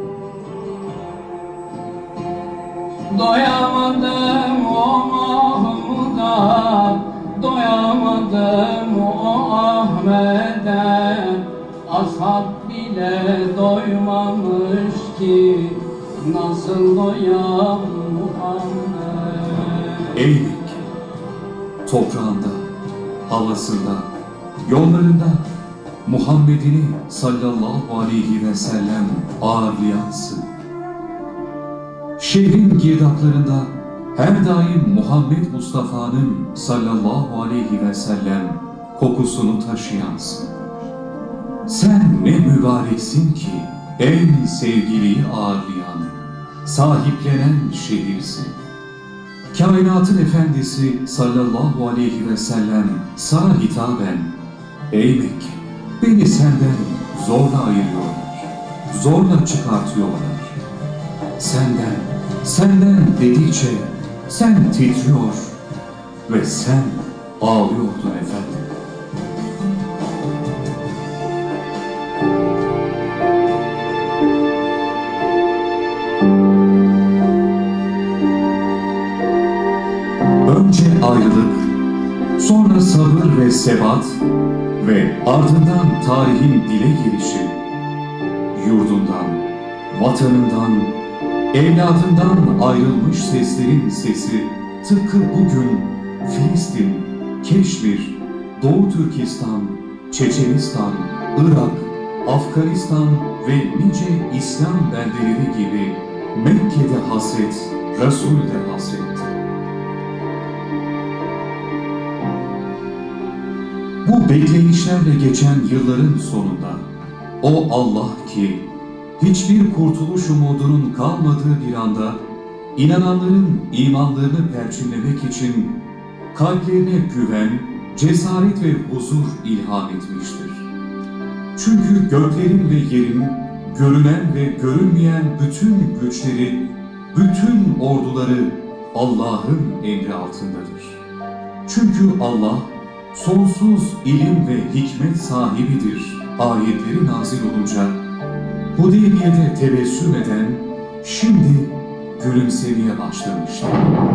Doyamadım o Mahmud'a, doyamadım o Ahmet'e, ashab bile doymamış ki nasıl doyam Muhammed. Ey Mekke! Toprağında, havasında, yollarında Muhammed'ini sallallahu aleyhi ve sellem ağırlayansın. Şehrin girdaplarında her daim Muhammed Mustafa'nın sallallahu aleyhi ve sellem kokusunu taşıyansın. Sen ne mübareksin ki en sevgiliyi ağırlayan, sahiplenen şehirsin. Kainatın efendisi sallallahu aleyhi ve sellem sana hitaben, ey Mekke, beni senden zorla ayırıyorlar, zorla çıkartıyorlar. Senden, senden dedikçe sen titriyor ve sen ağlıyordun efendim. Önce ayrılık, sonra sabır ve sebat ve ardından tarihin dile gelişi, yurdundan, vatanından, evladından ayrılmış seslerin sesi tıpkı bugün Filistin, Keşmir, Doğu Türkistan, Çeçenistan, Irak, Afganistan ve nice İslam beldeleri gibi Mekke'de hasret, Resul'de hasretti. Bu bekleyişlerle geçen yılların sonunda o Allah ki hiçbir kurtuluş umudunun kalmadığı bir anda inananların imanlarını perçinlemek için kalplerine güven, cesaret ve huzur ilham etmiştir. Çünkü göklerin ve yerin, görünen ve görünmeyen bütün güçleri, bütün orduları Allah'ın emri altındadır. Çünkü Allah sonsuz ilim ve hikmet sahibidir. Ayetleri nazil olunca Hudeybiye'de tebessüm eden şimdi gülümsemeye başlamıştır.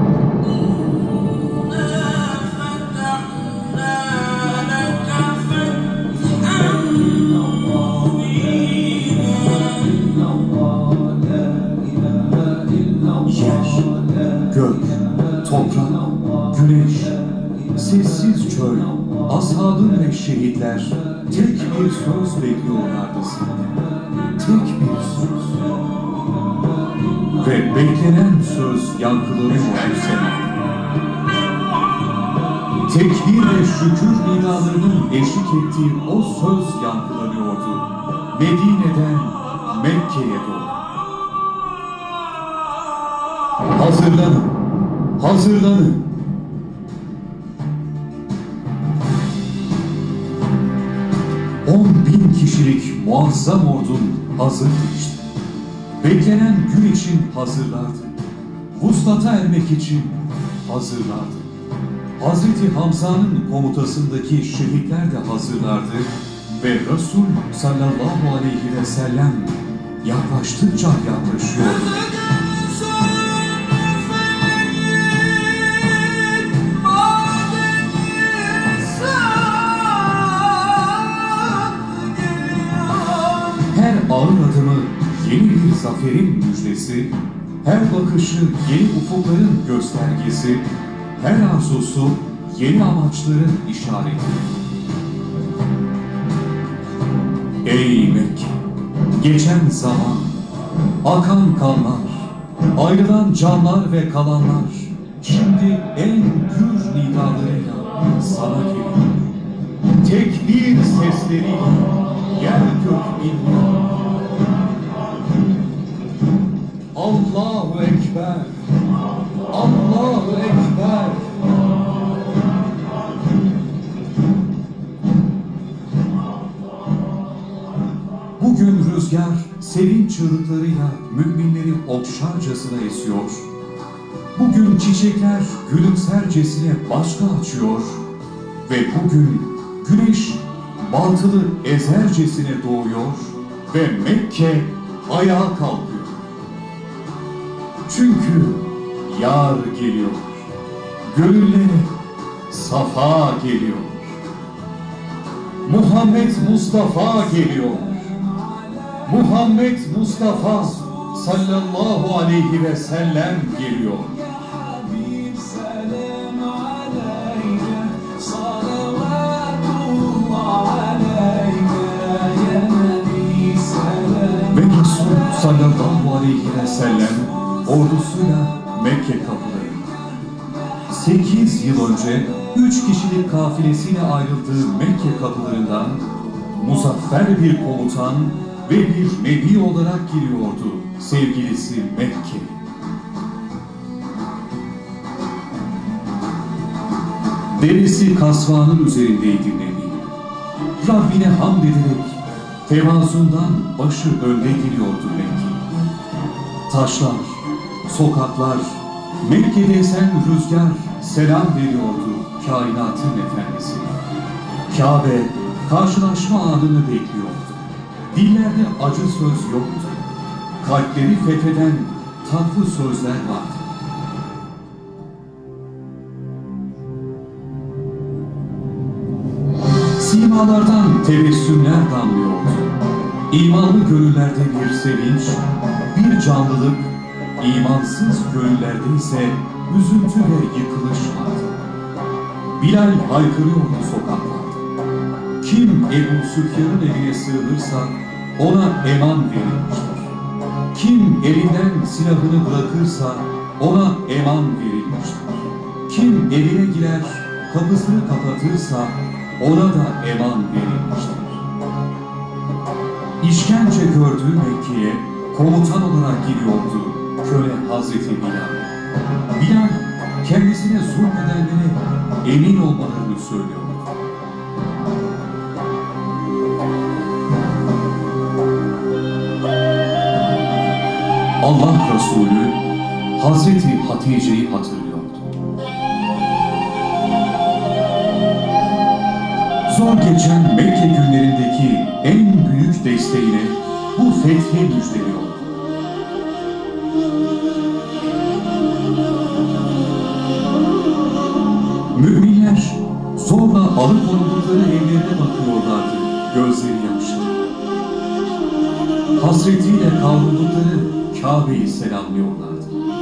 Yer, gök, toprak, güneş, sessiz çöl, ashabın ve şehitler tek bir söz bekliyorlardı senden. Tek bir söz. Ve beklenen söz yankılanıyordu semada. Tekbir ve şükür nidalarının eşlik ettiği o söz yankılanıyordu Medine'den Mekke'ye doğru. Hazırlanın, hazırlanın. On bin kişilik muazzam ordun hazırdı işte. Beklenen gün için hazırlardı. Vuslata ermek için hazırlardı. Hazreti Hamza'nın komutasındaki şehitler de hazırlardı ve Resul sallallahu aleyhi ve sellem yaklaştıkça yaklaşıyordu. ağır adımı yeni bir zaferin müjdesi, her bakışı yeni ufukların göstergesi, her arzusu yeni amaçların işareti. Ey Mekke! Geçen zaman, akan kanlar, ayrılan canlar ve kalanlar, şimdi en gür nidalarıyla sana geliyor. Tekbir sesleriyle yer gök inliyor. Allahu Ekber, Allahu Ekber. Bugün rüzgar sevinç çığlıklarıyla müminleri okşarcasına esiyor. Bugün çiçekler gülümsercesine başka açıyor. Ve bugün güneş batılı ezercesine doğuyor ve Mekke ayağa kalkıyor. Çünkü yar geliyor, gönüllere safa geliyor. Muhammed Mustafa geliyor. Muhammed Mustafa sallallahu aleyhi ve sellem geliyor. Ve Resul sallallahu aleyhi ve sellem ordusuyla Mekke kapılarında. Sekiz yıl önce üç kişilik kafilesiyle ayrıldığı Mekke kapılarından muzaffer bir komutan ve bir nebi olarak giriyordu sevgilisi Mekke. Derisi kasvanın üzerindeydi nebi. Rabbine hamd ederek tevazundan başı önde giriyordu Mekke. Taşlar, sokaklar, Mekke'de esen rüzgar selam veriyordu kainatın efendisi. Kabe karşılaşma anını bekliyordu. Dillerde acı söz yoktu. Kalpleri fetheden tatlı sözler vardı. Simalardan tebessümler damlıyordu. İmanlı gönüllerde bir sevinç, bir canlılık, imansız gönüllerde ise üzüntü ve yıkılış vardı. Bilal haykırıyordu sokaklarda. Kim Ebu Süfyan'ın evine sığınırsa ona eman verilmiştir. Kim elinden silahını bırakırsa ona eman verilmiştir. Kim evine girer, kapısını kapatırsa ona da eman verilmiştir. İşkence gördüğü Mekke'ye komutan olarak giriyordu köle Hazreti Bilal. Bilal kendisine zulmedenlere emin olmalarını söylüyordu. Allah Resulü Hazreti Hatice'yi hatırlıyordu. Zor geçen Mekke günlerindeki en büyük desteğiyle bu fethi müjdeliyordu. Müminler zorla alıkonuldukları evlerine bakıyorlardı, gözleri yaşlı. Hasretiyle kavruldukları Kabe'yi selamlıyorlardı.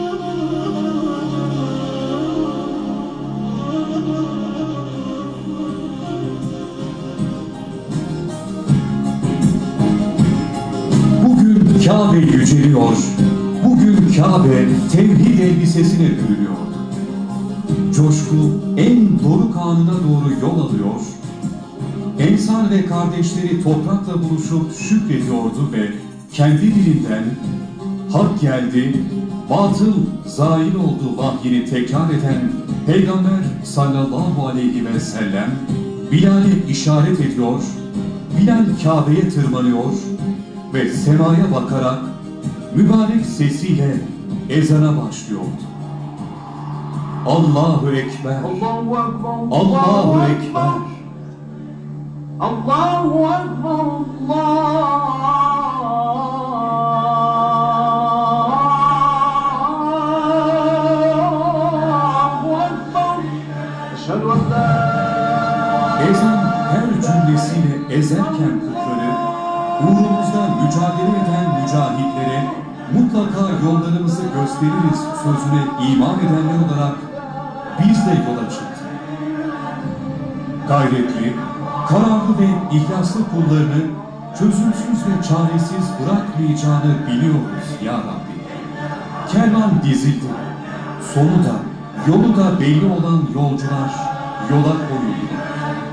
Bugün Kabe yüceliyor, bugün Kabe tevhid elbisesine bürünüyordu. Coşku en doruk anına doğru yol alıyor, Ensar ve kardeşleri toprakla buluşup şükrediyordu ve kendi dilinden hak geldi, batıl zail oldu vahyini tekrar eden Peygamber sallallahu aleyhi ve sellem Bilal'e işaret ediyor, Bilal Kabe'ye tırmanıyor ve semaya bakarak mübarek sesiyle ezana başlıyordu. Allahu Ekber, Allahu Ekber, Allahu Ekber. Allahu Ekber, Allahu Ekber. Eşhedü en la Ezan her cümlesiyle ezerken kıtları, uğrumuzda mücadele eden mücahitlere mutlaka yollarımızı gösteririz sözüne iman edenler olarak biz de yola çıktık. Gayretli, kararlı ve ihlaslı kullarını çözümsüz ve çaresiz bırakmayacağını biliyoruz ya Rabbi. Kervan dizildi. Sonu da, yolu da belli olan yolcular yola koyuldular.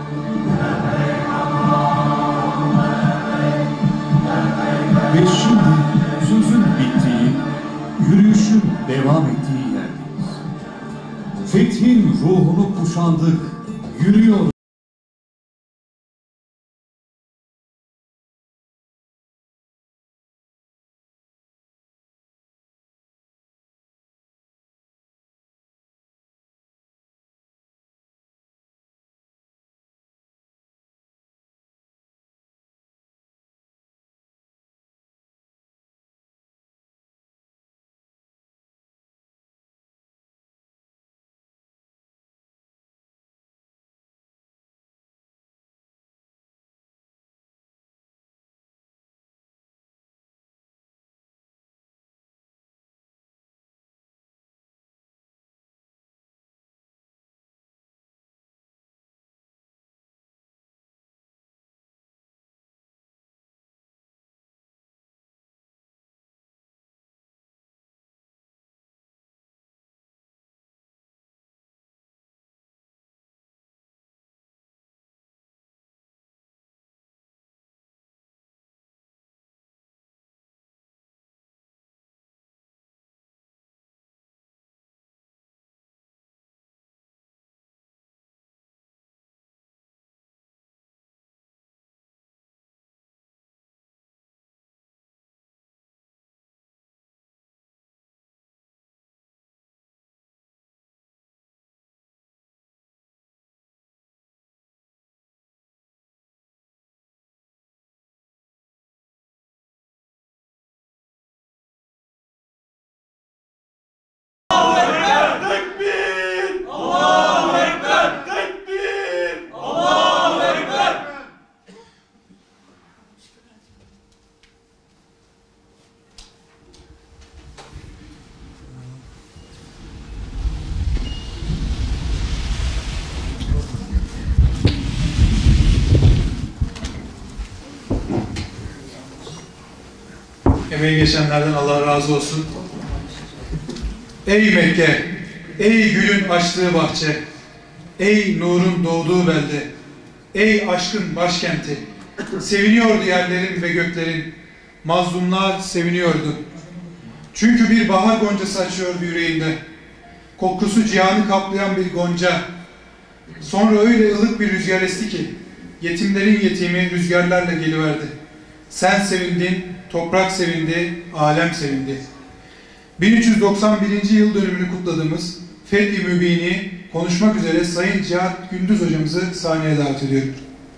Ve şimdi sözün bittiği, yürüyüşün devam ettiği yerdeyiz. Fethin ruhunu kuşandık, yürüyoruz. Emeği geçenlerden Allah razı olsun. Ey Mekke, ey gülün açtığı bahçe, ey nurun doğduğu belde, ey aşkın başkenti, seviniyordu yerlerin ve göklerin, mazlumlar seviniyordu. Çünkü bir bahar goncası açıyordu yüreğinde, kokusu cihanı kaplayan bir gonca. Sonra öyle ılık bir rüzgar esti ki, yetimlerin yetimi rüzgarlarla geliverdi. Sen sevindin, toprak sevindi, alem sevindi. bin üç yüz doksan birinci yıl dönümünü kutladığımız Fethi Mübin'i konuşmak üzere Sayın Cihat Gündüz hocamızı sahneye davet ediyorum.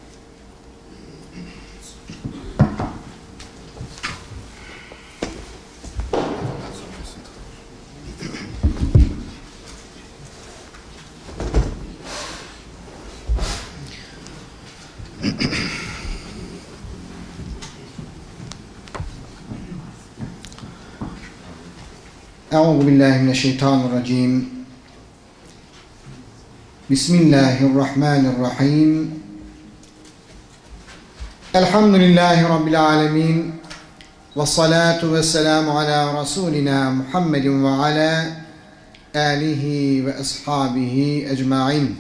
Euzu billahi mineşşeytanirracim. Bismillahirrahmanirrahim. Elhamdülillahi rabbil alamin. Ve salatu ve selamu ala Resulina Muhammedin ve ala alihi ve ashabihi ecmaîn.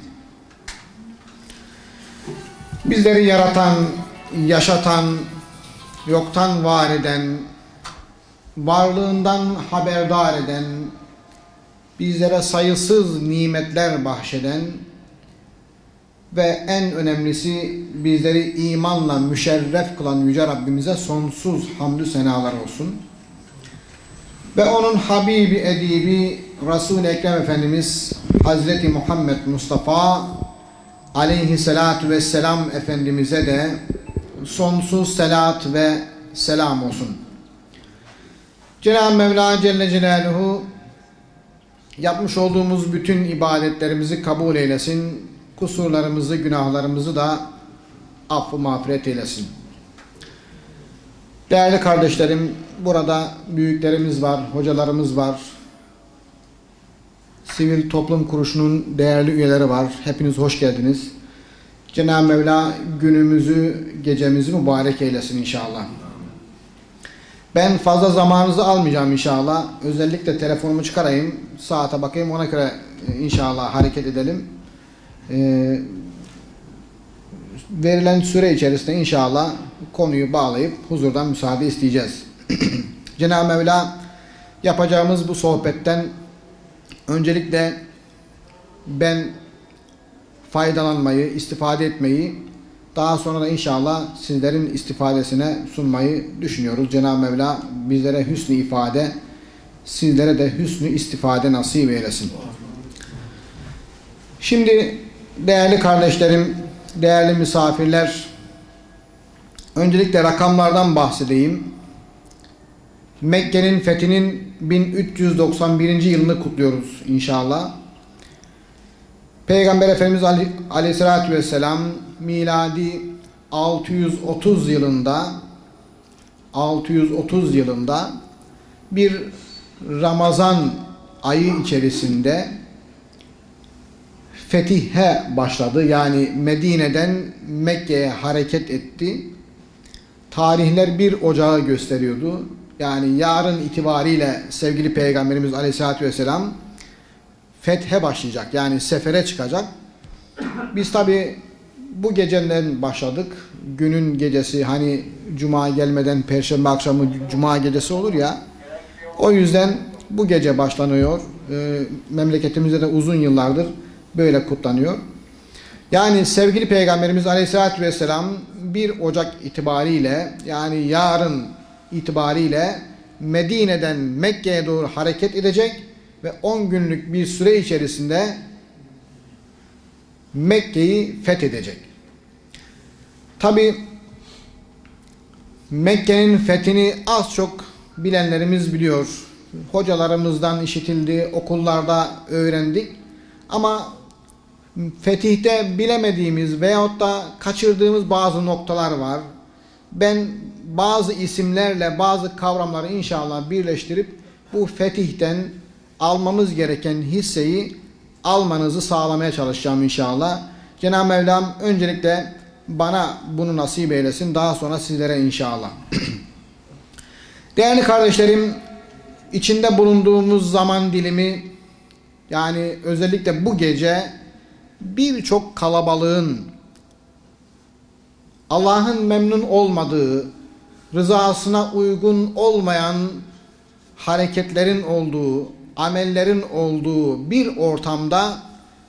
Bizleri yaratan, yaşatan, yoktan var eden, varlığından haberdar eden, bizlere sayısız nimetler bahşeden ve en önemlisi bizleri imanla müşerref kılan Yüce Rabbimize sonsuz hamdü senalar olsun. Ve onun Habibi Edibi Resul-i Ekrem Efendimiz Hazreti Muhammed Mustafa aleyhissalatu vesselam Efendimiz'e de sonsuz selat ve selam olsun. Cenab-ı Mevla Celle Celaluhu yapmış olduğumuz bütün ibadetlerimizi kabul eylesin. Kusurlarımızı, günahlarımızı da affı mağfiret eylesin. Değerli kardeşlerim, burada büyüklerimiz var, hocalarımız var. Sivil Toplum Kuruluşu'nun değerli üyeleri var. Hepiniz hoş geldiniz. Cenab-ı Mevla günümüzü, gecemizi mübarek eylesin inşallah. Ben fazla zamanınızı almayacağım inşallah. Özellikle telefonumu çıkarayım, saate bakayım, ona göre inşallah hareket edelim. Ee, verilen süre içerisinde inşallah konuyu bağlayıp huzurdan müsaade isteyeceğiz. Cenab-ı Mevla yapacağımız bu sohbetten öncelikle ben faydalanmayı, istifade etmeyi, daha sonra da inşallah sizlerin istifadesine sunmayı düşünüyoruz. Cenab-ı Mevla bizlere hüsnü ifade, sizlere de hüsnü istifade nasip eylesin. Şimdi değerli kardeşlerim, değerli misafirler, öncelikle rakamlardan bahsedeyim. Mekke'nin fethinin bin üç yüz doksan birinci yılını kutluyoruz inşallah. Peygamber Efendimiz Aleyhisselatü Vesselam miladi altı yüz otuz yılında altı yüz otuz yılında bir Ramazan ayı içerisinde fetihe başladı. Yani Medine'den Mekke'ye hareket etti. Tarihler bir Ocağı gösteriyordu. Yani yarın itibariyle sevgili Peygamberimiz Aleyhisselatü Vesselam fethe başlayacak. Yani sefere çıkacak. Biz tabi bu geceden başladık. Günün gecesi, hani Cuma gelmeden Perşembe akşamı Cuma gecesi olur ya. O yüzden bu gece başlanıyor. E, memleketimizde de uzun yıllardır böyle kutlanıyor. Yani sevgili Peygamberimiz Aleyhisselatü Vesselam bir Ocak itibariyle, yani yarın itibariyle Medine'den Mekke'ye doğru hareket edecek ve on günlük bir süre içerisinde Mekke'yi fethedecek. Tabi Mekke'nin fethini az çok bilenlerimiz biliyor. Hocalarımızdan işitildi, okullarda öğrendik. Ama fetihte bilemediğimiz veyahut da kaçırdığımız bazı noktalar var. Ben bazı isimlerle bazı kavramları inşallah birleştirip bu fetihten almamız gereken hisseyi almanızı sağlamaya çalışacağım inşallah. Cenab-ı Mevlam öncelikle bana bunu nasip eylesin. Daha sonra sizlere inşallah. Değerli kardeşlerim, içinde bulunduğumuz zaman dilimi, yani özellikle bu gece birçok kalabalığın Allah'ın memnun olmadığı, rızasına uygun olmayan hareketlerin olduğu, amellerin olduğu bir ortamda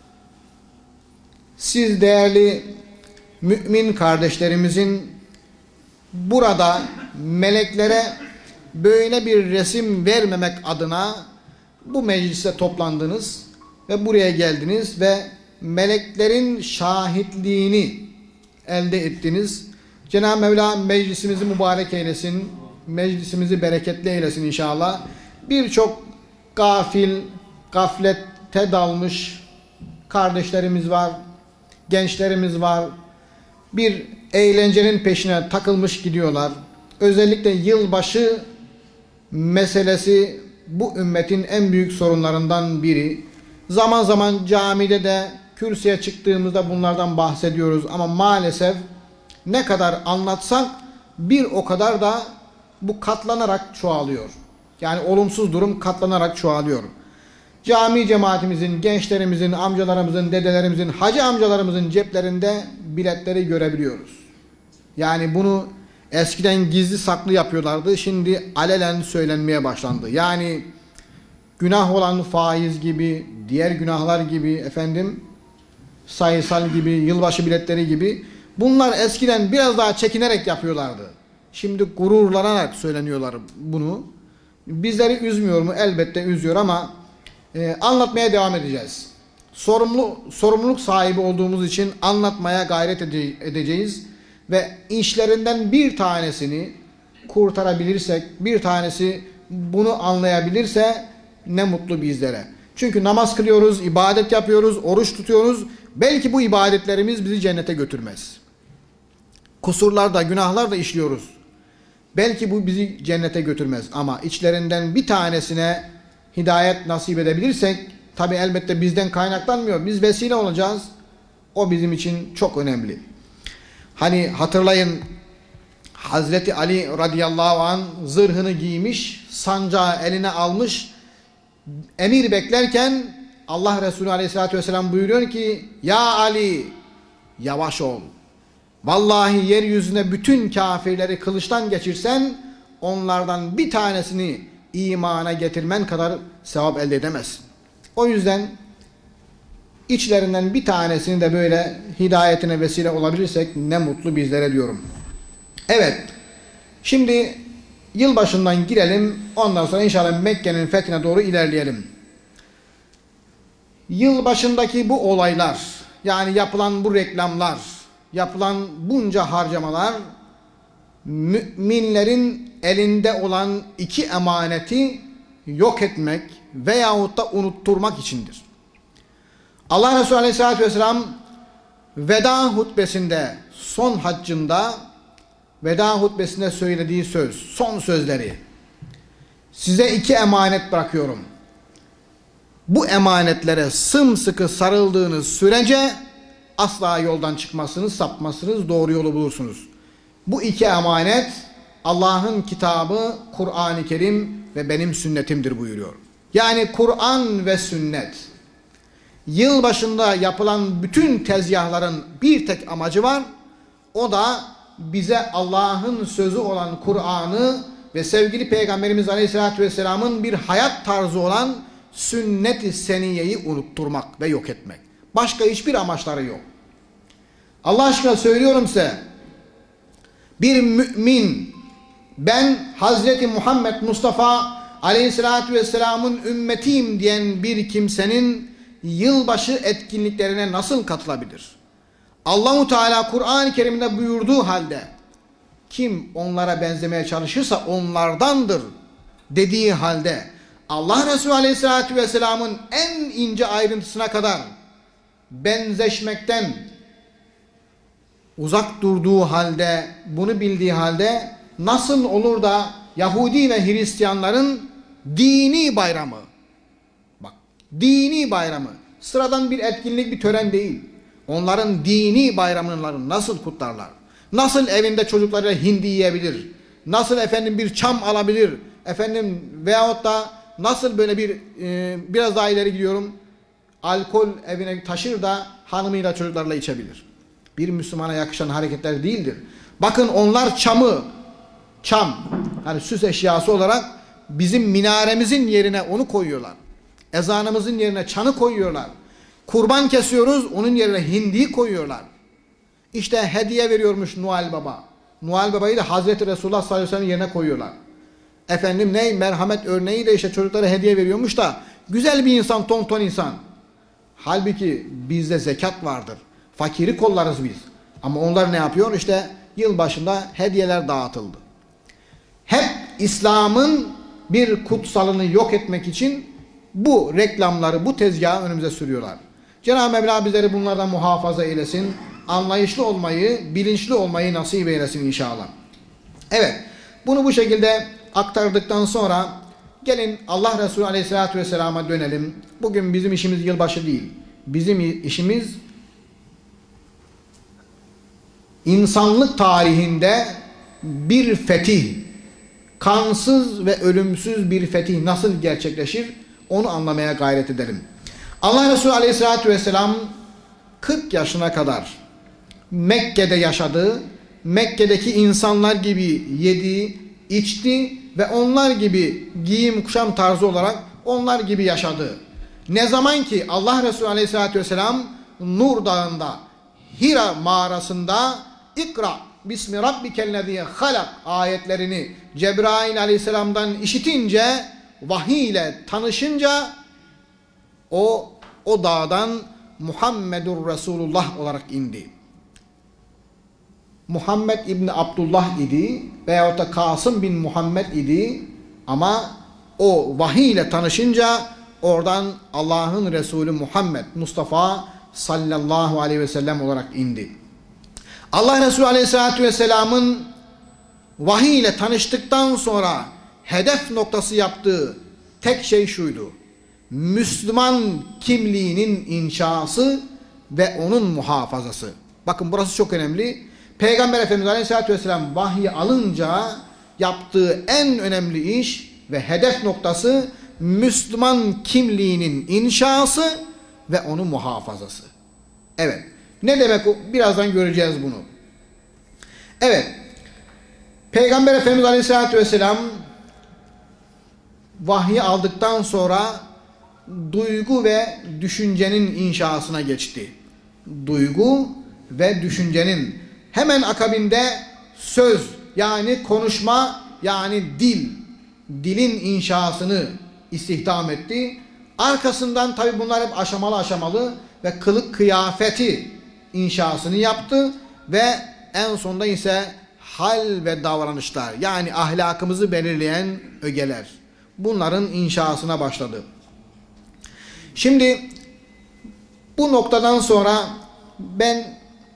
siz değerli mümin kardeşlerimizin burada meleklere böyle bir resim vermemek adına bu meclise toplandınız ve buraya geldiniz ve meleklerin şahitliğini elde ettiniz. Cenab-ı Mevla meclisimizi mübarek eylesin, meclisimizi bereketli eylesin inşallah. Birçok gafil, gaflette dalmış kardeşlerimiz var, gençlerimiz var. Bir eğlencenin peşine takılmış gidiyorlar. Özellikle yılbaşı meselesi bu ümmetin en büyük sorunlarından biri. Zaman zaman camide de kürsüye çıktığımızda bunlardan bahsediyoruz ama maalesef ne kadar anlatsak bir o kadar da bu katlanarak çoğalıyor. Yani olumsuz durum katlanarak çoğalıyor. Cami cemaatimizin, gençlerimizin, amcalarımızın, dedelerimizin, hacı amcalarımızın ceplerinde biletleri görebiliyoruz. Yani bunu eskiden gizli saklı yapıyorlardı. Şimdi alelen söylenmeye başlandı. Yani günah olan faiz gibi, diğer günahlar gibi, efendim sayısal gibi, yılbaşı biletleri gibi, bunlar eskiden biraz daha çekinerek yapıyorlardı. Şimdi gururlanarak söyleniyorlar bunu. Bizleri üzmüyor mu? Elbette üzüyor ama e, anlatmaya devam edeceğiz. Sorumlu, sorumluluk sahibi olduğumuz için anlatmaya gayret ede edeceğiz. Ve işlerinden bir tanesini kurtarabilirsek, bir tanesi bunu anlayabilirse ne mutlu bizlere. Çünkü namaz kılıyoruz, ibadet yapıyoruz, oruç tutuyoruz. Belki bu ibadetlerimiz bizi cennete götürmez. Kusurlar da, günahlar da işliyoruz. Belki bu bizi cennete götürmez ama içlerinden bir tanesine hidayet nasip edebilirsek, tabi elbette bizden kaynaklanmıyor. Biz vesile olacağız. O bizim için çok önemli. Hani hatırlayın, Hazreti Ali radıyallahu anh zırhını giymiş, sancağı eline almış, emir beklerken Allah Resulü aleyhissalatü vesselam buyuruyor ki, ya Ali yavaş ol. Vallahi yeryüzüne bütün kafirleri kılıçtan geçirsen onlardan bir tanesini imana getirmen kadar sevap elde edemezsin. O yüzden içlerinden bir tanesini de böyle hidayetine vesile olabilirsek ne mutlu bizlere diyorum. Evet, şimdi yılbaşından girelim, ondan sonra inşallah Mekke'nin fethine doğru ilerleyelim. Yılbaşındaki bu olaylar, yani yapılan bu reklamlar, yapılan bunca harcamalar, müminlerin elinde olan iki emaneti yok etmek veyahut da unutturmak içindir. Allah Resulü Aleyhisselatü Vesselam veda hutbesinde, son haccında veda hutbesinde söylediği söz, son sözleri, size iki emanet bırakıyorum. Bu emanetlere sımsıkı sarıldığınız sürece asla yoldan çıkmazsınız, sapmazsınız, doğru yolu bulursunuz. Bu iki emanet Allah'ın kitabı, Kur'an-ı Kerim ve benim sünnetimdir buyuruyor. Yani Kur'an ve sünnet. Yılbaşında yapılan bütün tezgahların bir tek amacı var. O da bize Allah'ın sözü olan Kur'an'ı ve sevgili Peygamberimiz Aleyhisselatü Vesselam'ın bir hayat tarzı olan sünnet-i seniyeyi unutturmak ve yok etmek. Başka hiçbir amaçları yok. Allah aşkına söylüyorum size, bir mümin, ben Hazreti Muhammed Mustafa Aleyhisselatü Vesselam'ın ümmetiyim diyen bir kimsenin yılbaşı etkinliklerine nasıl katılabilir? Allah-u Teala Kur'an-ı Kerim'de buyurduğu halde kim onlara benzemeye çalışırsa onlardandır dediği halde Allah Resulü Aleyhisselatü Vesselam'ın en ince ayrıntısına kadar benzeşmekten uzak durduğu halde, bunu bildiği halde nasıl olur da Yahudi ve Hristiyanların dini bayramı, bak dini bayramı, sıradan bir etkinlik, bir tören değil. Onların dini bayramlarını nasıl kutlarlar? Nasıl evinde çocuklarıyla hindi yiyebilir? Nasıl efendim bir çam alabilir? Efendim veyahut da nasıl böyle bir e, biraz daha ileri gidiyorum, alkol evine taşır da hanımıyla çocuklarla içebilir? Bir Müslümana yakışan hareketler değildir. Bakın onlar çamı, çam, hani süs eşyası olarak bizim minaremizin yerine onu koyuyorlar. Ezanımızın yerine çanı koyuyorlar. Kurban kesiyoruz, onun yerine hindiyi koyuyorlar. İşte hediye veriyormuş Noel Baba. Noel Baba'yı da Hazreti Resulullah sallallahu aleyhi ve sellem yerine koyuyorlar. Efendim ne? Merhamet örneği de işte çocuklara hediye veriyormuş da güzel bir insan, ton ton insan. Halbuki bizde zekat vardır. Fakiri kollarız biz. Ama onlar ne yapıyor? İşte yılbaşında hediyeler dağıtıldı. Hep İslam'ın bir kutsalını yok etmek için bu reklamları, bu tezgahı önümüze sürüyorlar. Cenab-ı Mevla bizleri bunlardan muhafaza eylesin. Anlayışlı olmayı, bilinçli olmayı nasip eylesin inşallah. Evet, bunu bu şekilde aktardıktan sonra gelin Allah Resulü Aleyhisselatü Vesselam'a dönelim. Bugün bizim işimiz yılbaşı değil. Bizim işimiz insanlık tarihinde bir fetih, kansız ve ölümsüz bir fetih nasıl gerçekleşir onu anlamaya gayret edelim. Allah Resulü Aleyhisselatü Vesselam kırk yaşına kadar Mekke'de yaşadı, Mekke'deki insanlar gibi yedi, içti ve onlar gibi giyim kuşam tarzı olarak onlar gibi yaşadı. Ne zaman ki Allah Resulü Aleyhisselatü Vesselam Nur Dağı'nda, Hira mağarasında İkra Bismi Rabbikellezî halak ayetlerini Cebrail Aleyhisselam'dan işitince, vahiy ile tanışınca o o dağdan Muhammedur Resulullah olarak indi. Muhammed İbni Abdullah idi veyahut da Kasım bin Muhammed idi ama o vahiy ile tanışınca oradan Allah'ın Resulü Muhammed Mustafa sallallahu aleyhi ve sellem olarak indi. Allah Resulü Aleyhisselatü Vesselam'ın vahiy ile tanıştıktan sonra hedef noktası yaptığı tek şey şuydu: Müslüman kimliğinin inşası ve onun muhafazası. Bakın burası çok önemli. Peygamber Efendimiz Aleyhisselatü Vesselam vahyi alınca yaptığı en önemli iş ve hedef noktası Müslüman kimliğinin inşası ve onun muhafazası. Evet. Ne demek o? Birazdan göreceğiz bunu. Evet. Peygamber Efendimiz Aleyhisselatü Vesselam vahyi aldıktan sonra duygu ve düşüncenin inşasına geçti. Duygu ve düşüncenin hemen akabinde söz, yani konuşma, yani dil, dilin inşasını istihdam etti. Arkasından tabi bunlar hep aşamalı aşamalı ve kılık kıyafeti inşasını yaptı ve en sonunda ise hal ve davranışlar, yani ahlakımızı belirleyen ögeler, bunların inşasına başladı. Şimdi bu noktadan sonra ben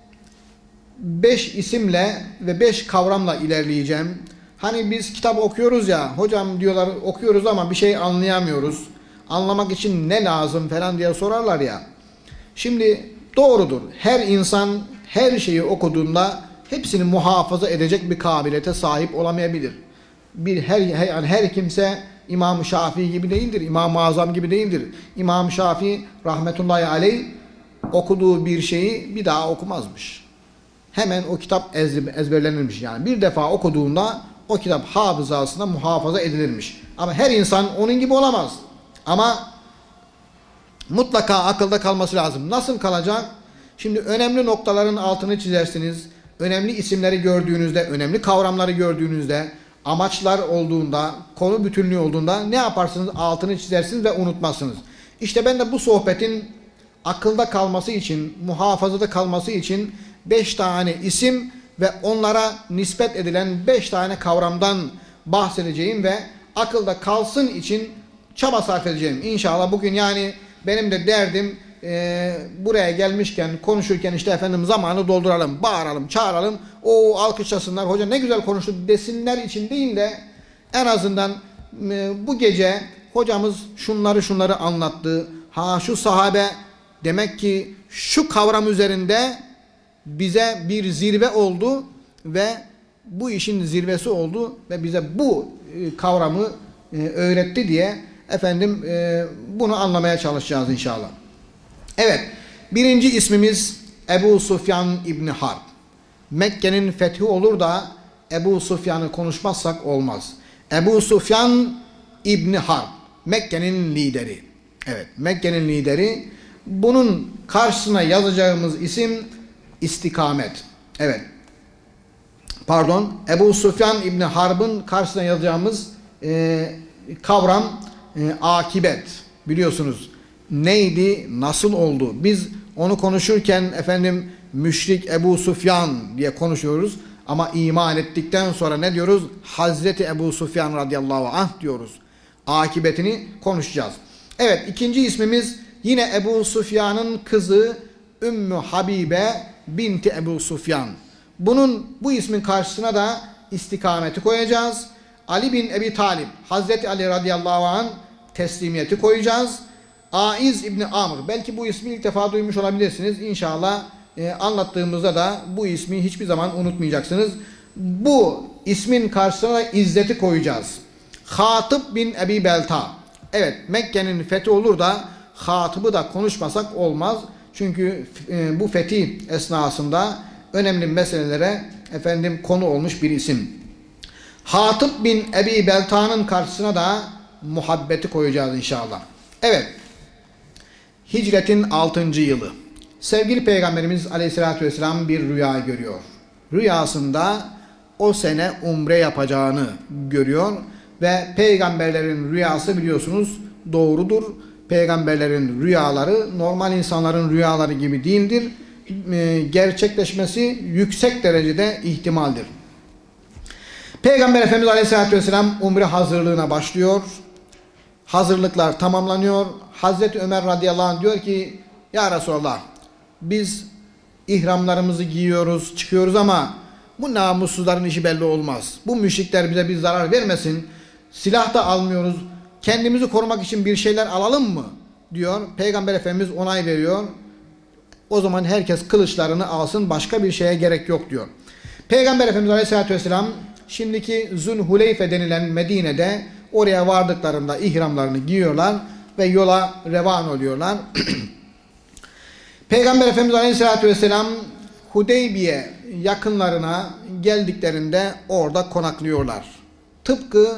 beş isimle ve beş kavramla ilerleyeceğim. Hani biz kitap okuyoruz ya, hocam diyorlar okuyoruz ama bir şey anlayamıyoruz. Anlamak için ne lazım falan diye sorarlar ya. Şimdi doğrudur. Her insan her şeyi okuduğunda hepsini muhafaza edecek bir kabiliyete sahip olamayabilir. Bir her her, yani her kimse İmam-ı Şafii gibi değildir. İmam-ı Azam gibi değildir. İmam-ı Şafii rahmetullahi aleyh okuduğu bir şeyi bir daha okumazmış. Hemen o kitap ezberlenirmiş. Yani bir defa okuduğunda o kitap hafızasında muhafaza edilirmiş. Ama her insan onun gibi olamaz. Ama mutlaka akılda kalması lazım. Nasıl kalacak? Şimdi önemli noktaların altını çizersiniz. Önemli isimleri gördüğünüzde, önemli kavramları gördüğünüzde, amaçlar olduğunda, konu bütünlüğü olduğunda ne yaparsınız? Altını çizersiniz ve unutmazsınız. İşte ben de bu sohbetin akılda kalması için, muhafazada kalması için beş tane isim ve onlara nispet edilen beş tane kavramdan bahsedeceğim ve akılda kalsın için çaba sarf edeceğim. İnşallah bugün yani benim de derdim e, buraya gelmişken, konuşurken işte efendim zamanı dolduralım, bağıralım, çağıralım, o alkışlasınlar, hoca ne güzel konuştu desinler için değil de en azından e, bu gece hocamız şunları şunları anlattı. Ha şu sahabe demek ki şu kavram üzerinde bize bir zirve oldu ve bu işin zirvesi oldu ve bize bu e, kavramı e, öğretti diye efendim e, bunu anlamaya çalışacağız inşallah. Evet, birinci ismimiz Ebu Sufyan İbni Harb. Mekke'nin fethi olur da Ebu Sufyan'ı konuşmazsak olmaz. Ebu Sufyan İbni Harb, Mekke'nin lideri. Evet, Mekke'nin lideri. Bunun karşısına yazacağımız isim istikamet. Evet. Pardon, Ebu Sufyan İbni Harb'ın karşısına yazacağımız e, kavram e, akibet. Biliyorsunuz neydi, nasıl oldu? Biz onu konuşurken efendim müşrik Ebu Sufyan diye konuşuyoruz ama iman ettikten sonra ne diyoruz? Hazreti Ebu Sufyan radıyallahu anh diyoruz. Akibetini konuşacağız. Evet, ikinci ismimiz yine Ebu Sufyan'ın kızı Ümmü Habibe binti Ebu Sufyan. Bunun bu ismin karşısına da istikameti koyacağız. Ali bin Ebi Talib, Hazreti Ali radıyallahu anh teslimiyeti koyacağız. Aiz İbni Amr, belki bu ismi ilk defa duymuş olabilirsiniz. İnşallah e, anlattığımızda da bu ismi hiçbir zaman unutmayacaksınız. Bu ismin karşısına da izzeti koyacağız. Hatib bin Ebi Belta. Evet, Mekke'nin fethi olur da Hatib'i da konuşmasak olmaz. Çünkü e, bu fetih esnasında önemli meselelere efendim konu olmuş bir isim. Hatib bin Ebi Belta'nın karşısına da muhabbeti koyacağız inşallah. Evet. Hicretin altıncı yılı. Sevgili Peygamberimiz Aleyhisselatü Vesselam bir rüya görüyor. Rüyasında o sene umre yapacağını görüyor ve peygamberlerin rüyası biliyorsunuz doğrudur. Peygamberlerin rüyaları normal insanların rüyaları gibi değildir. Gerçekleşmesi yüksek derecede ihtimaldir. Peygamber Efendimiz Aleyhisselatü Vesselam umre hazırlığına başlıyor. Hazırlıklar tamamlanıyor. Hazreti Ömer radıyallahu anh diyor ki ya Resulallah biz ihramlarımızı giyiyoruz, çıkıyoruz ama Bu namussuzların işi belli olmaz. Bu müşrikler bize bir zarar vermesin. Silah da almıyoruz. Kendimizi korumak için bir şeyler alalım mı? Diyor. Peygamber Efendimiz onay veriyor. O zaman herkes kılıçlarını alsın. Başka bir şeye gerek yok diyor. Peygamber Efendimiz Aleyhisselatü Vesselam şimdiki Zülhuleyfe denilen Medine'de oraya vardıklarında ihramlarını giyiyorlar ve yola revan oluyorlar. Peygamber Efendimiz Aleyhisselatü Vesselam Hudeybiye yakınlarına geldiklerinde orada konaklıyorlar. Tıpkı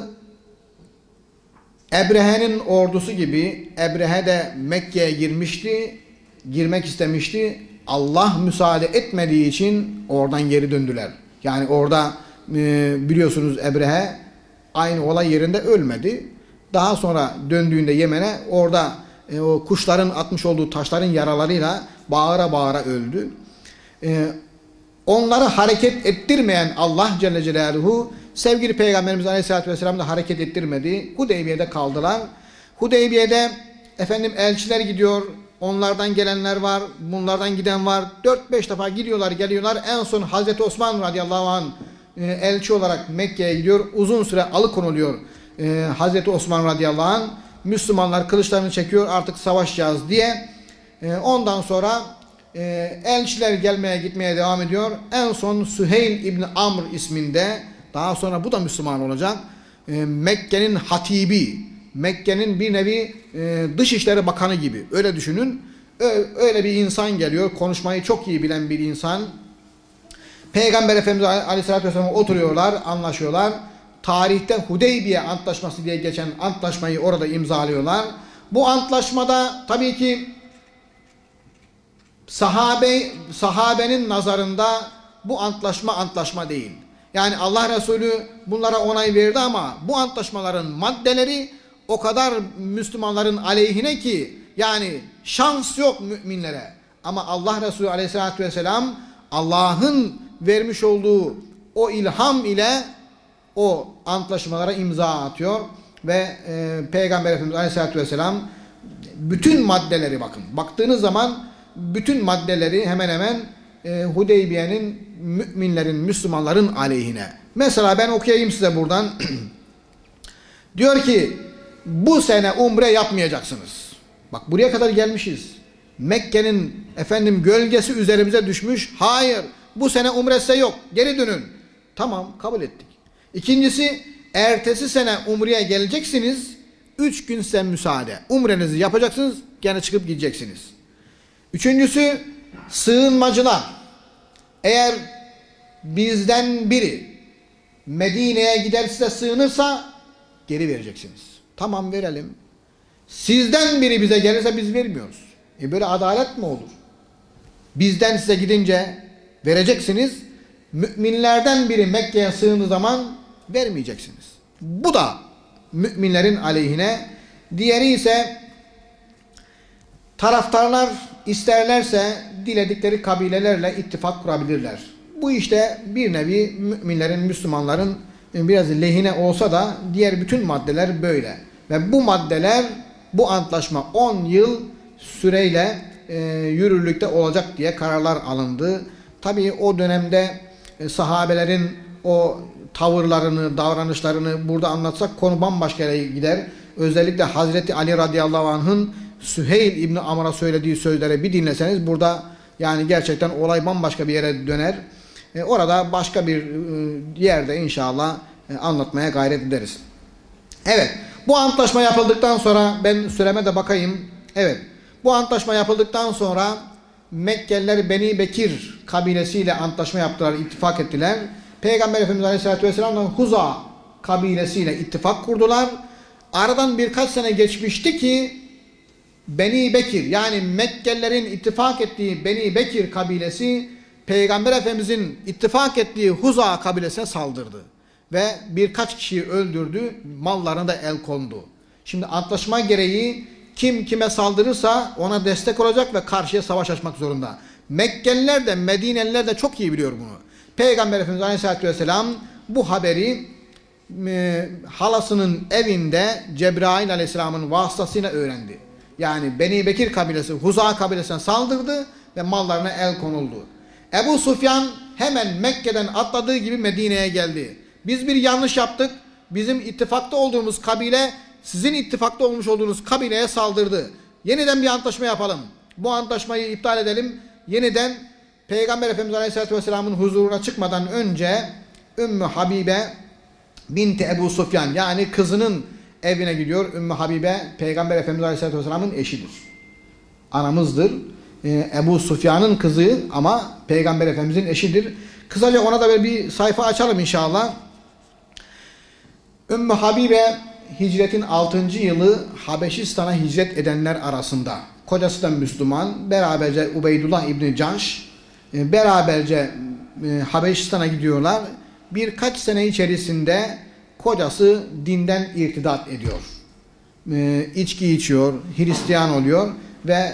Ebrehe'nin ordusu gibi. Ebrehe de Mekke'ye girmişti, girmek istemişti. Allah müsaade etmediği için oradan geri döndüler. Yani orada e, biliyorsunuz Ebrehe aynı olay yerinde ölmedi. Daha sonra döndüğünde Yemen'e orada e, o kuşların atmış olduğu taşların yaralarıyla bağıra bağıra öldü. E, onları hareket ettirmeyen Allah Celle Celaluhu sevgili Peygamberimiz Aleyhisselatü Vesselam da hareket ettirmedi. Hudeybiye'de kaldılar. Hudeybiye'de efendim elçiler gidiyor. Onlardan gelenler var. Bunlardan giden var. dört beş defa gidiyorlar geliyorlar. En son Hazreti Osman radıyallahu anh e, elçi olarak Mekke'ye gidiyor. Uzun süre alıkonuluyor e, Hazreti Osman radıyallahu anh. Müslümanlar kılıçlarını çekiyor. Artık savaşacağız diye. E, ondan sonra e, elçiler gelmeye gitmeye devam ediyor. En son Süheyl İbni Amr isminde, daha sonra bu da Müslüman olacak, e, Mekke'nin hatibi, Mekke'nin bir nevi e, Dışişleri Bakanı gibi, öyle düşünün. Ö öyle bir insan geliyor, konuşmayı çok iyi bilen bir insan. Peygamber Efendimiz Aleyhisselatü Vesselam oturuyorlar, anlaşıyorlar. Tarihte Hudeybiye Antlaşması diye geçen antlaşmayı orada imzalıyorlar. Bu antlaşmada tabii ki sahabe sahabenin nazarında bu antlaşma antlaşma değil. Yani Allah Resulü bunlara onay verdi ama bu antlaşmaların maddeleri o kadar Müslümanların aleyhine ki yani şans yok müminlere. Ama Allah Resulü Aleyhisselatü Vesselam Allah'ın vermiş olduğu o ilham ile o antlaşmalara imza atıyor ve e, Peygamber Efendimiz Aleyhisselatü Vesselam bütün maddeleri, bakın baktığınız zaman bütün maddeleri hemen hemen e, Hudeybiye'nin müminlerin, Müslümanların aleyhine. Mesela ben okuyayım size buradan. Diyor ki bu sene umre yapmayacaksınız. Bak buraya kadar gelmişiz. Mekke'nin efendim gölgesi üzerimize düşmüş. Hayır, bu sene umre size yok. Geri dönün. Tamam, kabul ettik. İkincisi, ertesi sene umreye geleceksiniz. Üç gün size müsaade. Umrenizi yapacaksınız. Gene çıkıp gideceksiniz. Üçüncüsü, sığınmacılar. Eğer bizden biri Medine'ye gider size sığınırsa geri vereceksiniz. Tamam, verelim. Sizden biri bize gelirse biz vermiyoruz. E böyle adalet mi olur? Bizden size gidince vereceksiniz. Müminlerden biri Mekke'ye sığındığı zaman vermeyeceksiniz. Bu da müminlerin aleyhine. Diğeri ise taraftarlar isterlerse diledikleri kabilelerle ittifak kurabilirler. Bu işte bir nevi müminlerin, Müslümanların biraz lehine olsa da diğer bütün maddeler böyle. Ve bu maddeler, bu antlaşma on yıl süreyle e, yürürlükte olacak diye kararlar alındı. Tabii o dönemde e, sahabelerin o tavırlarını, davranışlarını burada anlatsak konu bambaşka yere gider. Özellikle Hazreti Ali radıyallahu anh'ın Süheyl İbni Amr'a söylediği sözlere bir dinleseniz burada yani gerçekten olay bambaşka bir yere döner. E, orada başka bir e, yerde inşallah e, anlatmaya gayret ederiz. Evet, bu antlaşma yapıldıktan sonra ben süreme de bakayım. Evet, bu antlaşma yapıldıktan sonra Mekkeliler Beni Bekir kabilesiyle antlaşma yaptılar, ittifak ettiler. Peygamber Efendimiz Aleyhisselatü Vesselam'dan Huza kabilesiyle ittifak kurdular. Aradan birkaç sene geçmişti ki Beni Bekir, yani Mekkelilerin ittifak ettiği Beni Bekir kabilesi Peygamber Efendimizin ittifak ettiği Huza kabilesine saldırdı. Ve birkaç kişiyi öldürdü, mallarına da el kondu. Şimdi antlaşma gereği kim kime saldırırsa ona destek olacak ve karşıya savaş açmak zorunda. Mekkeliler de Medineliler de çok iyi biliyor bunu. Peygamber Efendimiz Aleyhisselatü Vesselam bu haberi e, halasının evinde Cebrail Aleyhisselam'ın vasıtasıyla öğrendi. Yani Beni Bekir kabilesi Huza kabilesine saldırdı ve mallarına el konuldu. Ebu Sufyan hemen Mekke'den atladığı gibi Medine'ye geldi. Biz bir yanlış yaptık. Bizim ittifakta olduğumuz kabile sizin ittifakta olmuş olduğunuz kabileye saldırdı. Yeniden bir antlaşma yapalım. Bu antlaşmayı iptal edelim. Yeniden Peygamber Efendimiz Aleyhisselatü Vesselam'ın huzuruna çıkmadan önce Ümmü Habibe binti Ebu Sufyan, yani kızının evine gidiyor. Ümmü Habibe Peygamber Efendimiz Aleyhisselatü Vesselam'ın eşidir. Anamızdır. Ee, Ebu Sufyan'ın kızı ama Peygamber Efendimiz'in eşidir. Kısaca ona da bir sayfa açalım inşallah. Ümmü Habibe hicretin altıncı yılı Habeşistan'a hicret edenler arasında. Kocası da Müslüman. Beraberce Ubeydullah İbni Cahş beraberce Habeşistan'a gidiyorlar. Birkaç sene içerisinde kocası dinden irtidat ediyor. İçki içiyor, Hristiyan oluyor ve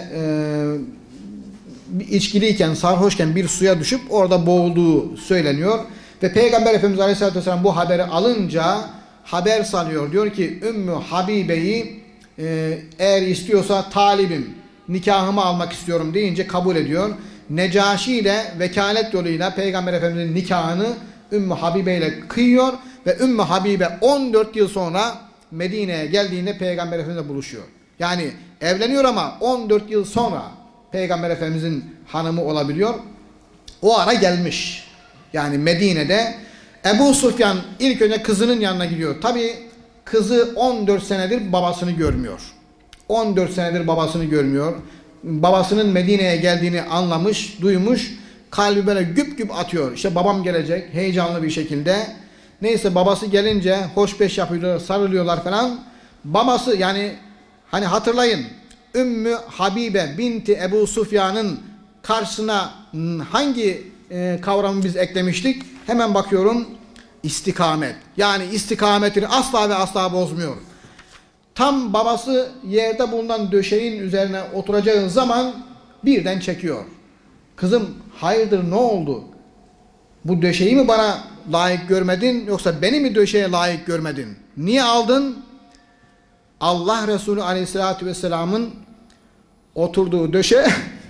içkiliyken, sarhoşken bir suya düşüp orada boğulduğu söyleniyor. Ve Peygamber Efendimiz Aleyhisselatü Vesselam bu haberi alınca haber salıyor. Diyor ki Ümmü Habibe'yi e, eğer istiyorsa talibim, nikahımı almak istiyorum deyince kabul ediyor. Necaşi ile vekalet yoluyla Peygamber Efendimiz'in nikahını Ümmü Habibe ile kıyıyor ve Ümmü Habibe on dört yıl sonra Medine'ye geldiğinde Peygamber Efendimiz'le buluşuyor. Yani evleniyor ama on dört yıl sonra Peygamber Efendimiz'in hanımı olabiliyor. O ara gelmiş. Yani Medine'de Ebu Sufyan ilk önce kızının yanına gidiyor. Tabi kızı on dört senedir babasını görmüyor. on dört senedir babasını görmüyor. Babasının Medine'ye geldiğini anlamış, duymuş. Kalbi böyle güp güp atıyor. İşte babam gelecek heyecanlı bir şekilde. Neyse babası gelince hoşbeş yapıyorlar, sarılıyorlar falan. Babası, yani hani hatırlayın, Ümmü Habibe binti Ebu Sufyan'ın karşısına hangi e, kavramı biz eklemiştik? Hemen bakıyorum. İstikamet. Yani istikametini asla ve asla bozmuyor. Tam babası yerde bulunan döşeğin üzerine oturacağı zaman birden çekiyor. Kızım hayırdır, ne oldu? Bu döşeği mi bana layık görmedin yoksa beni mi döşeğe layık görmedin? Niye aldın? Allah Resulü Aleyhisselatü Vesselam'ın oturduğu döşe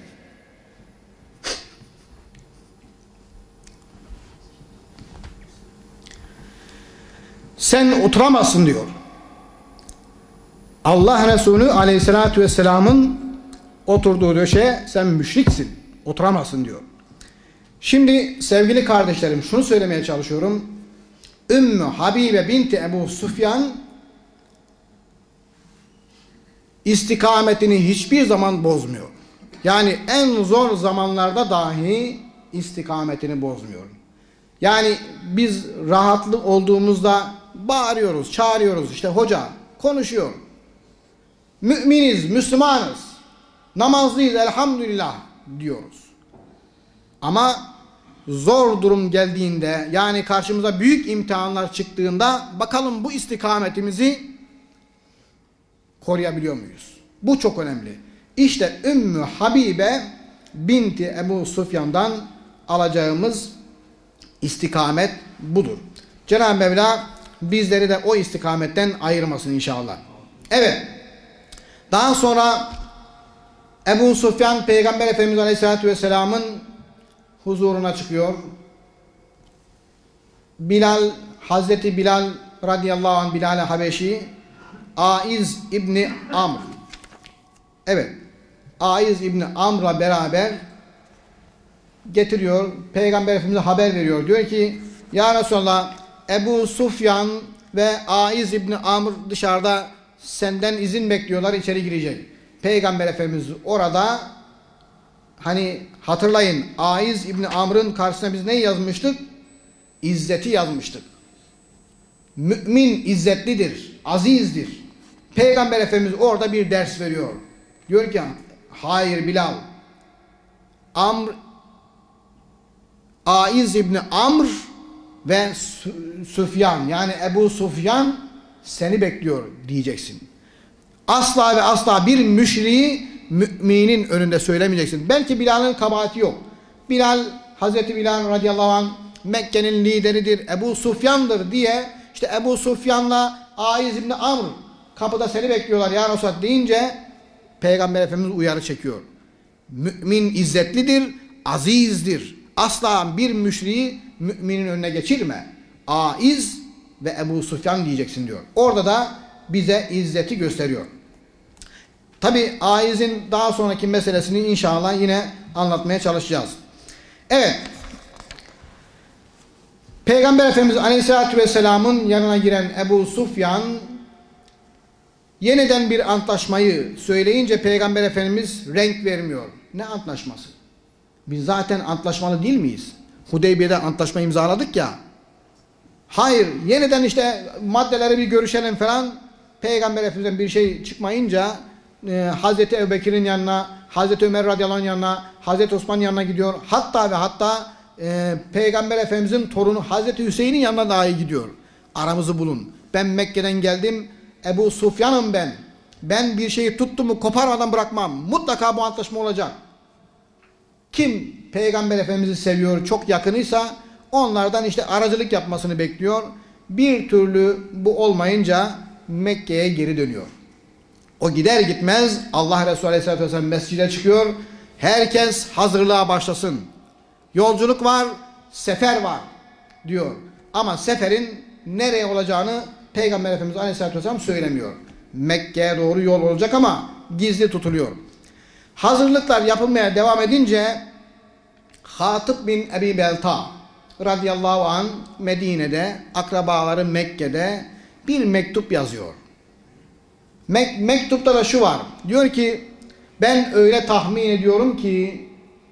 sen oturamazsın diyor. Allah Resulü Aleyhisselatü Vesselam'ın oturduğu döşeye sen müşriksin, oturamazsın diyor. Şimdi sevgili kardeşlerim, şunu söylemeye çalışıyorum. Ümmü Habibe binti Ebu Sufyan istikametini hiçbir zaman bozmuyor. Yani en zor zamanlarda dahi istikametini bozmuyor. Yani biz rahatlı olduğumuzda bağırıyoruz, çağırıyoruz. İşte hoca konuşuyor. Müminiz, Müslümanız, namazlıyız elhamdülillah diyoruz. Ama zor durum geldiğinde, yani karşımıza büyük imtihanlar çıktığında bakalım bu istikametimizi koruyabiliyor muyuz? Bu çok önemli. İşte Ümmü Habibe binti Ebu Sufyan'dan alacağımız istikamet budur. Cenab-ı Mevla bizleri de o istikametten ayırmasın inşallah. Evet. Daha sonra Ebu Sufyan Peygamber Efendimiz Aleyhisselatü Vesselam'ın huzuruna çıkıyor. Bilal, Hazreti Bilal radıyallahu anh, Bilal-i Habeşi, Aiz İbni Amr. Evet. Aiz İbni Amr'la beraber getiriyor. Peygamber Efendimiz'e haber veriyor. Diyor ki ya Resulallah, Ebu Sufyan ve Aiz İbni Amr dışarıda senden izin bekliyorlar, içeri girecek. Peygamber Efendimiz orada, hani hatırlayın, Aiz İbni Amr'ın karşısına biz ne yazmıştık? İzzeti yazmıştık. Mümin izzetlidir, azizdir. Peygamber Efendimiz orada bir ders veriyor. Diyor ki hayır Bilal, Amr, Aiz İbni Amr ve Süfyan, yani Ebu Sufyan seni bekliyor diyeceksin. Asla ve asla bir müşriği müminin önünde söylemeyeceksin. Belki Bilal'ın kabahati yok. Bilal, Hazreti Bilal radıyallahu anh Mekke'nin lideridir, Ebu Sufyan'dır diye işte Ebu Sufyan'la Aiz İbni Amr kapıda seni bekliyorlar ya Resulallah deyince Peygamber Efendimiz uyarı çekiyor. Mümin izzetlidir, azizdir. asla bir müşriği müminin önüne geçirme. Aiz ve Ebu Sufyan diyeceksin diyor. Orada da bize izzeti gösteriyor. Tabi Aiz'in daha sonraki meselesini inşallah yine anlatmaya çalışacağız. Evet. Peygamber Efendimiz Aleyhisselatü Vesselam'ın yanına giren Ebu Sufyan yeniden bir antlaşmayı söyleyince Peygamber Efendimiz renk vermiyor. Ne antlaşması? Biz zaten antlaşmalı değil miyiz? Hudeybiye'de antlaşma imzaladık ya. Hayır, yeniden işte maddeleri bir görüşelim falan. Peygamber Efendimiz'den bir şey çıkmayınca e, Hazreti Ebubekir'in yanına, Hazreti Ömer radıyallahu anh yanına, Hazreti Osman'ın yanına gidiyor. Hatta ve hatta e, Peygamber Efendimiz'in torunu Hazreti Hüseyin'in yanına dahi gidiyor. Aramızı bulun. Ben Mekke'den geldim. Ebu Sufyan'ım ben. Ben bir şeyi tuttum mu koparmadan bırakmam. Mutlaka bu antlaşma olacak. Kim Peygamber Efendimiz'i seviyor, çok yakınıysa onlardan işte aracılık yapmasını bekliyor. Bir türlü bu olmayınca Mekke'ye geri dönüyor. O gider gitmez Allah Resulü Aleyhisselatü Vesselam mescide çıkıyor. Herkes hazırlığa başlasın. Yolculuk var, sefer var diyor. Ama seferin nereye olacağını Peygamber Efendimiz Aleyhisselatü Vesselam söylemiyor. Mekke'ye doğru yol olacak ama gizli tutuluyor. Hazırlıklar yapılmaya devam edince Hatib bin Ebi Belta radıyallahu anh Medine'de, akrabaları Mekke'de bir mektup yazıyor. Mek mektupta da şu var. Diyor ki ben öyle tahmin ediyorum ki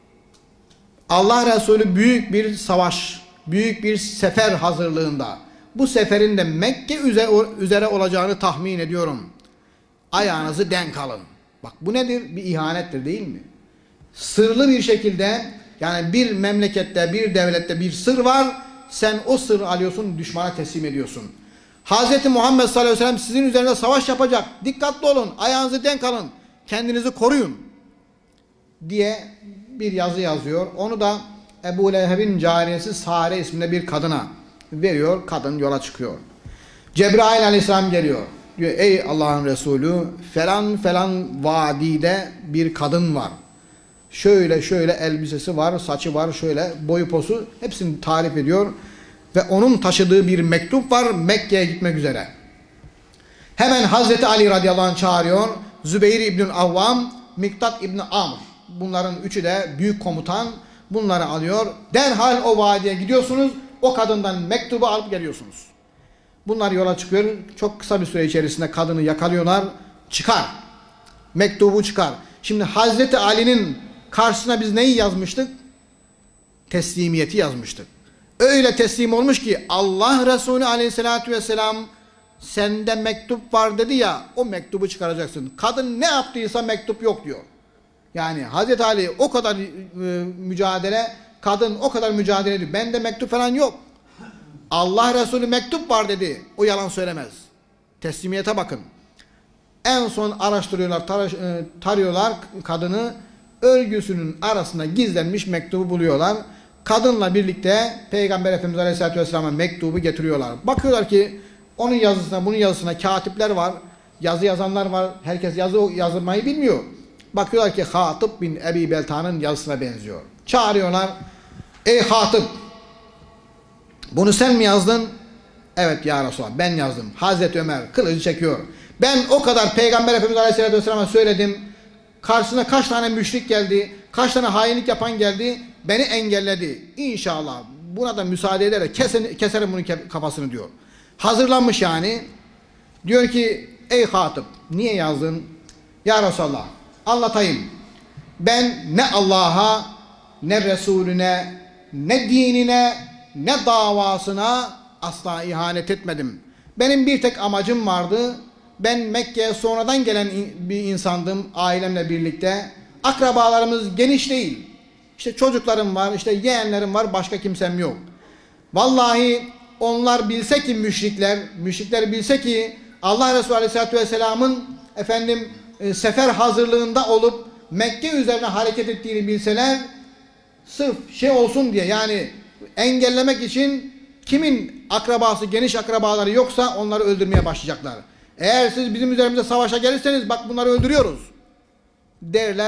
Allah Resulü büyük bir savaş, büyük bir sefer hazırlığında. Bu seferin de Mekke üzere olacağını tahmin ediyorum. Ayağınızı denk alın. Bak bu nedir? Bir ihanettir değil mi? Sırlı bir şekilde yani bir memlekette, bir devlette bir sır var. Sen o sırrı alıyorsun, düşmana teslim ediyorsun. Hazreti Muhammed sallallahu aleyhi ve sellem sizin üzerinde savaş yapacak. Dikkatli olun, ayağınızı denk alın. Kendinizi koruyun. Diye bir yazı yazıyor. Onu da Ebu Leheb'in cariyesi Sare isminde bir kadına veriyor. Kadın yola çıkıyor. Cebrail aleyhisselam geliyor. Diyor ey Allah'ın Resulü falan falan vadide bir kadın var. Şöyle şöyle elbisesi var, saçı var, şöyle boyu posu hepsini tarif ediyor. Ve onun taşıdığı bir mektup var Mekke'ye gitmek üzere. Hemen Hazreti Ali radıyallahu anh çağırıyor. Zübeyir İbnül Avvam, Miktat İbni Amr. Bunların üçü de büyük komutan. Bunları alıyor. Derhal o vadiye gidiyorsunuz. O kadından mektubu alıp geliyorsunuz. Bunlar yola çıkıyor. Çok kısa bir süre içerisinde kadını yakalıyorlar. Çıkar. Mektubu çıkar. Şimdi Hazreti Ali'nin karşısına biz neyi yazmıştık? Teslimiyeti yazmıştık. Öyle teslim olmuş ki Allah Resulü Aleyhisselatü Vesselam sende mektup var dedi ya, o mektubu çıkaracaksın. Kadın ne yaptıysa mektup yok diyor. Yani Hazreti Ali o kadar e, mücadele, kadın o kadar mücadele ediyor. Bende mektup falan yok. Allah Resulü mektup var dedi. O yalan söylemez. Teslimiyete bakın. En son araştırıyorlar, tar e, tarıyorlar kadını. Örgüsünün arasında gizlenmiş mektubu buluyorlar. Kadınla birlikte Peygamber Efendimiz Aleyhisselatü Vesselam'a mektubu getiriyorlar. Bakıyorlar ki onun yazısına, bunun yazısına katipler var. Yazı yazanlar var. Herkes yazı yazmayı bilmiyor. Bakıyorlar ki Hatib bin Ebi Belta'nın yazısına benziyor. Çağırıyorlar. Ey Hatib, bunu sen mi yazdın? Evet ya Resulallah, ben yazdım. Hazreti Ömer kılıcı çekiyor. Ben o kadar Peygamber Efendimiz Aleyhisselatü Vesselam'a söyledim. Karşısına kaç tane müşrik geldi, kaç tane hainlik yapan geldi, beni engelledi. İnşallah buna da müsaade ederek kesin, keserim bunun kafasını diyor. Hazırlanmış yani. Diyor ki ey Hatib, niye yazdın? Ya Resulallah, anlatayım. Ben ne Allah'a, ne Resulüne, ne dinine, ne davasına asla ihanet etmedim. Benim bir tek amacım vardı. Ben Mekke'ye sonradan gelen bir insandım ailemle birlikte. Akrabalarımız geniş değil. İşte çocuklarım var, işte yeğenlerim var, başka kimsem yok. Vallahi onlar bilse ki müşrikler, müşrikler bilse ki Allah Resulü Aleyhisselatü Vesselam'ın efendim e, sefer hazırlığında olup Mekke üzerine hareket ettiğini bilseler, sırf şey olsun diye, yani engellemek için kimin akrabası, geniş akrabaları yoksa onları öldürmeye başlayacaklar. Eğer siz bizim üzerimize savaşa gelirseniz bak bunları öldürüyoruz derler.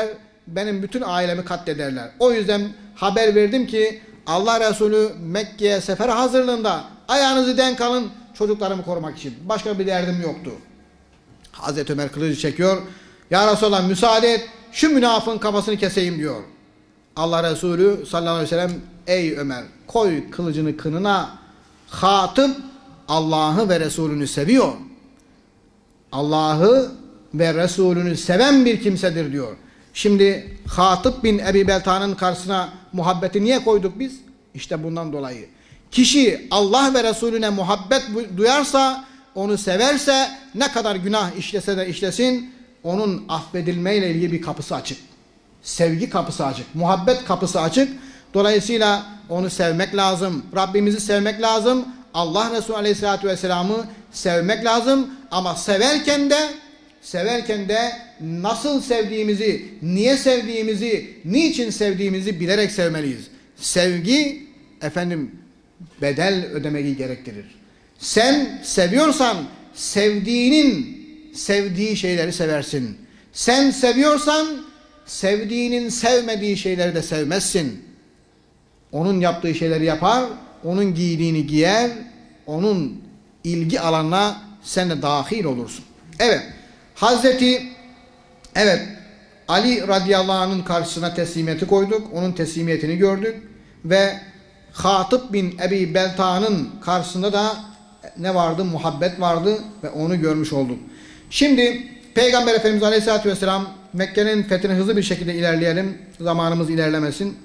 benim bütün ailemi katlederler. O yüzden haber verdim ki Allah Resulü Mekke'ye sefer hazırlığında ayağınızı denk alın çocuklarımı korumak için. Başka bir derdim yoktu. Hazreti Ömer kılıcı çekiyor. Ya Resulallah müsaade et şu münafığın kafasını keseyim diyor. Allah Resulü sallallahu aleyhi ve sellem ey Ömer koy kılıcını kınına, Hatip Allah'ı ve Resulünü seviyor. Allah'ı ve Resulünü seven bir kimsedir diyor. Şimdi Hatip bin Ebi Belta'nın karşısına muhabbeti niye koyduk biz? İşte bundan dolayı. Kişi Allah ve Resulüne muhabbet duyarsa, onu severse, ne kadar günah işlese de işlesin, onun affedilmeyle ilgili bir kapısı açık. Sevgi kapısı açık, muhabbet kapısı açık. Dolayısıyla onu sevmek lazım. Rabbimizi sevmek lazım. Allah Resulü Aleyhisselatü Vesselam'ı sevmek lazım. Ama severken de severken de nasıl sevdiğimizi, niye sevdiğimizi, niçin sevdiğimizi bilerek sevmeliyiz. Sevgi efendim bedel ödemeyi gerektirir. Sen seviyorsan sevdiğinin sevdiği şeyleri seversin. Sen seviyorsan sevdiğinin sevmediği şeyleri de sevmezsin. Onun yaptığı şeyleri yapar, onun giydiğini giyer, onun ilgi alanına sen de dahil olursun. Evet, Hazreti evet Ali radıyallahu anh'ın karşısına teslimiyeti koyduk, onun teslimiyetini gördük ve Hatip bin Ebi Belta'nın karşısında da ne vardı? Muhabbet vardı ve onu görmüş olduk. Şimdi Peygamber Efendimiz Aleyhisselatü Vesselam Mekke'nin fethine hızlı bir şekilde ilerleyelim. Zamanımız ilerlemesin.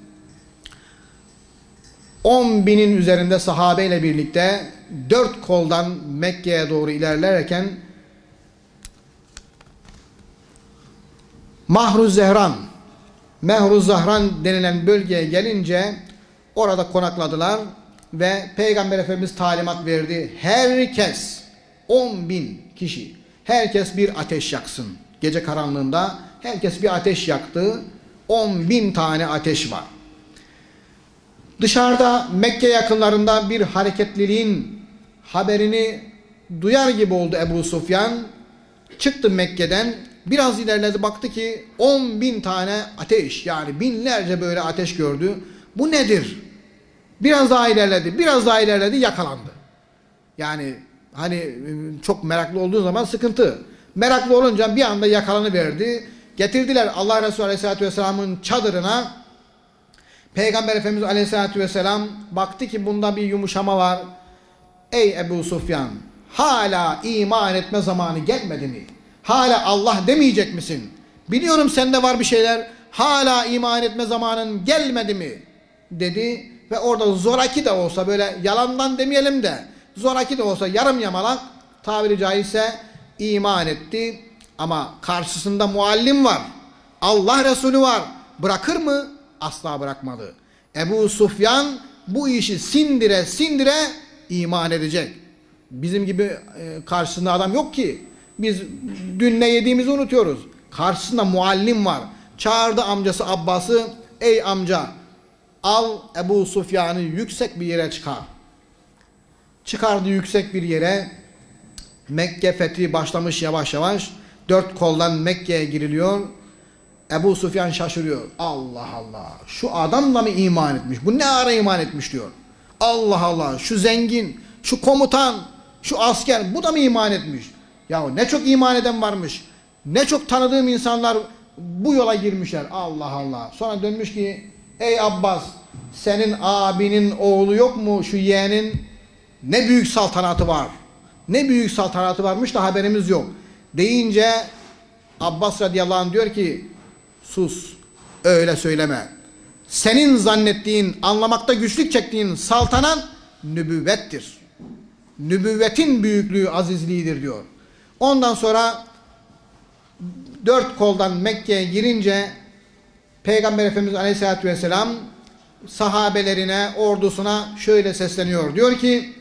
on binin üzerinde sahabeyle birlikte dört koldan Mekke'ye doğru ilerlerken Mahruz Zehran Mehruz Zahran denilen bölgeye gelince orada konakladılar ve Peygamber Efendimiz talimat verdi. Herkes on bin kişi herkes bir ateş yaksın. Gece karanlığında herkes bir ateş yaktı. on bin tane ateş var. Dışarıda Mekke yakınlarında bir hareketliliğin haberini duyar gibi oldu Ebu Sufyan. Çıktı Mekke'den, biraz ilerledi, baktı ki on bin tane ateş, yani binlerce böyle ateş gördü. Bu nedir? Biraz daha ilerledi, biraz daha ilerledi, yakalandı. Yani hani çok meraklı olduğu zaman sıkıntı. Meraklı olunca bir anda yakalanıverdi. Getirdiler Allah Resulü Aleyhisselatü Vesselam'ın çadırına. Peygamber Efendimiz Aleyhisselatü Vesselam baktı ki bunda bir yumuşama var. Ey Ebu Sufyan, hala iman etme zamanı gelmedi mi? Hala Allah demeyecek misin? Biliyorum sende var bir şeyler. Hala iman etme zamanın gelmedi mi? Dedi ve orada zoraki de olsa, böyle yalandan demeyelim de zoraki de olsa yarım yamalak, tabiri caizse iman etti. Ama karşısında muallim var. Allah Resulü var. Bırakır mı? Asla bırakmadı. Ebu Sufyan bu işi sindire sindire iman edecek. Bizim gibi e, karşısında adam yok ki. Biz dün ne yediğimizi unutuyoruz. Karşısında muallim var. Çağırdı amcası Abbas'ı. Ey amca, al Ebu Sufyan'ı yüksek bir yere çıkar. Çıkardı yüksek bir yere. Mekke fethi başlamış yavaş yavaş. Dört koldan Mekke'ye giriliyor. Ebu Sufyan şaşırıyor. Allah Allah, şu adam da mı iman etmiş? Bu ne ara iman etmiş diyor. Allah Allah, şu zengin, şu komutan, şu asker, bu da mı iman etmiş? Ya ne çok iman eden varmış. Ne çok tanıdığım insanlar bu yola girmişler. Allah Allah. Sonra dönmüş ki ey Abbas, senin abinin oğlu yok mu, şu yeğenin? Ne büyük saltanatı var. Ne büyük saltanatı varmış da haberimiz yok. Deyince Abbas radıyallahu anh diyor ki sus, öyle söyleme. Senin zannettiğin, anlamakta güçlük çektiğin saltanat nübüvvettir. Nübüvvetin büyüklüğü, azizliğidir diyor. Ondan sonra dört koldan Mekke'ye girince Peygamber Efendimiz Aleyhisselatü Vesselam sahabelerine, ordusuna şöyle sesleniyor. Diyor ki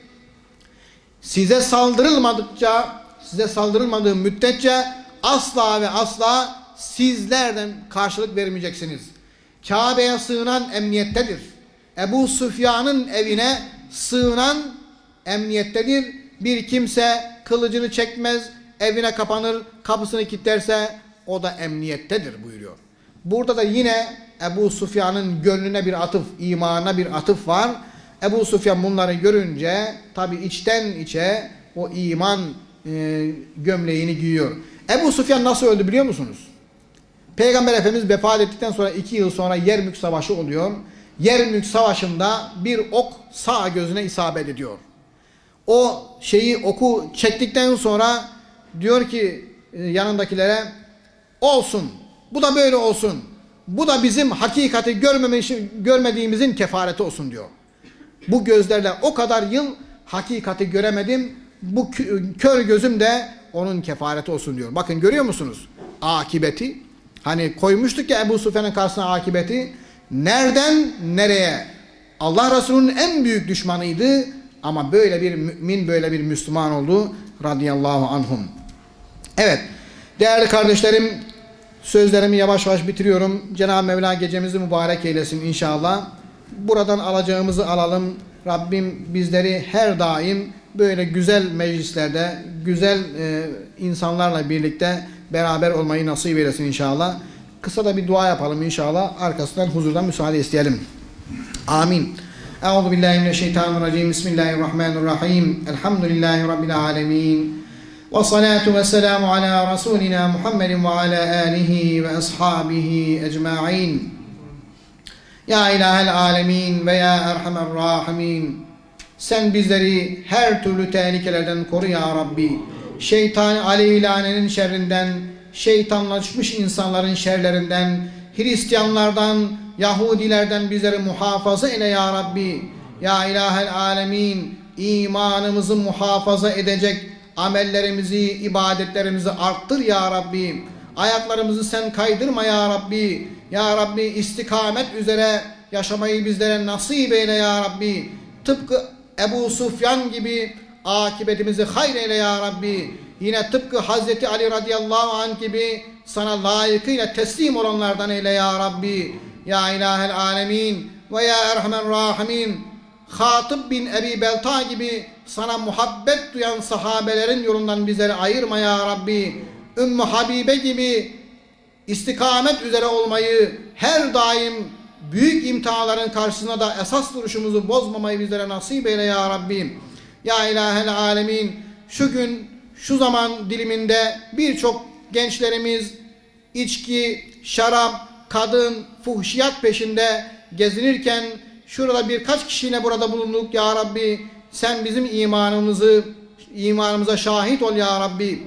size saldırılmadıkça, size saldırılmadığı müddetçe asla ve asla sizlerden karşılık vermeyeceksiniz. Kabe'ye sığınan emniyettedir. Ebu Süfyan'ın evine sığınan emniyettedir. Bir kimse kılıcını çekmez, evine kapanır, kapısını kilitlerse o da emniyettedir buyuruyor. Burada da yine Ebu Sufyan'ın gönlüne bir atıf, imanına bir atıf var. Ebu Sufyan bunları görünce tabi içten içe o iman e, gömleğini giyiyor. Ebu Sufyan nasıl öldü biliyor musunuz? Peygamber Efendimiz vefat ettikten sonra iki yıl sonra Yermük Savaşı oluyor. Yermük Savaşı'nda bir ok sağ gözüne isabet ediyor. O şeyi oku çektikten sonra diyor ki e, yanındakilere olsun, bu da böyle olsun. Bu da bizim hakikati görmediğimizin kefareti olsun diyor. Bu gözlerle o kadar yıl hakikati göremedim. Bu kör gözüm de onun kefareti olsun diyor. Bakın görüyor musunuz? Akibeti. Hani koymuştuk ya Ebu Sufyan'ın karşısına akibeti. Nereden nereye? Allah Resulü'nün en büyük düşmanıydı. Ama böyle bir mümin, böyle bir Müslüman oldu. Radıyallahu anhum. Evet. Değerli kardeşlerim, sözlerimi yavaş yavaş bitiriyorum. Cenab-ı Mevla gecemizi mübarek eylesin inşallah. Buradan alacağımızı alalım. Rabbim bizleri her daim böyle güzel meclislerde, güzel e, insanlarla birlikte beraber olmayı nasip eylesin inşallah. Kısa da bir dua yapalım inşallah. Arkasından huzurdan müsaade isteyelim. Amin. Euzubillahimineşşeytanirracim. Bismillahirrahmanirrahim. Elhamdülillahi Rabbil alemin. Ve salatu ve selamu ala Resulina Muhammedin ve ala alihi ve ashabihi ecma'in. Ya ilahel alemin ve ya erhamer rahimin. Sen bizleri her türlü tehlikelerden koru ya Rabbi. Şeytan aleyhilanenin şerrinden, şeytanlaşmış insanların şerlerinden, Hristiyanlardan, Yahudilerden bizleri muhafaza eyle ya Rabbi. Ya ilahel alemin, imanımızı muhafaza edecek amellerimizi, ibadetlerimizi arttır ya Rabbi. Ayaklarımızı sen kaydırma ya Rabbi. Ya Rabbi istikamet üzere yaşamayı bizlere nasip eyle ya Rabbi. Tıpkı Ebu Sufyan gibi akıbetimizi hayır eyle ya Rabbi. Yine tıpkı Hazreti Ali radıyallahu anh gibi sana layıkıyla teslim olanlardan eyle ya Rabbi. Ya ilahel alemin ve ya erhamen rahimin. Hatib bin Ebi Belta gibi sana muhabbet duyan sahabelerin yolundan bizleri ayırma ya Rabbi. Ümmü Habibe gibi istikamet üzere olmayı, her daim büyük imtihanların karşısında da esas duruşumuzu bozmamayı bizlere nasip eyle ya Rabbi. Ya ilahel alemin, şu gün, şu zaman diliminde birçok gençlerimiz içki, şarap, kadın, fuhşiyat peşinde gezinirken şurada birkaç kişiyle burada bulunduk ya Rabbi. Sen bizim imanımızı, imanımıza şahit ol ya Rabbi.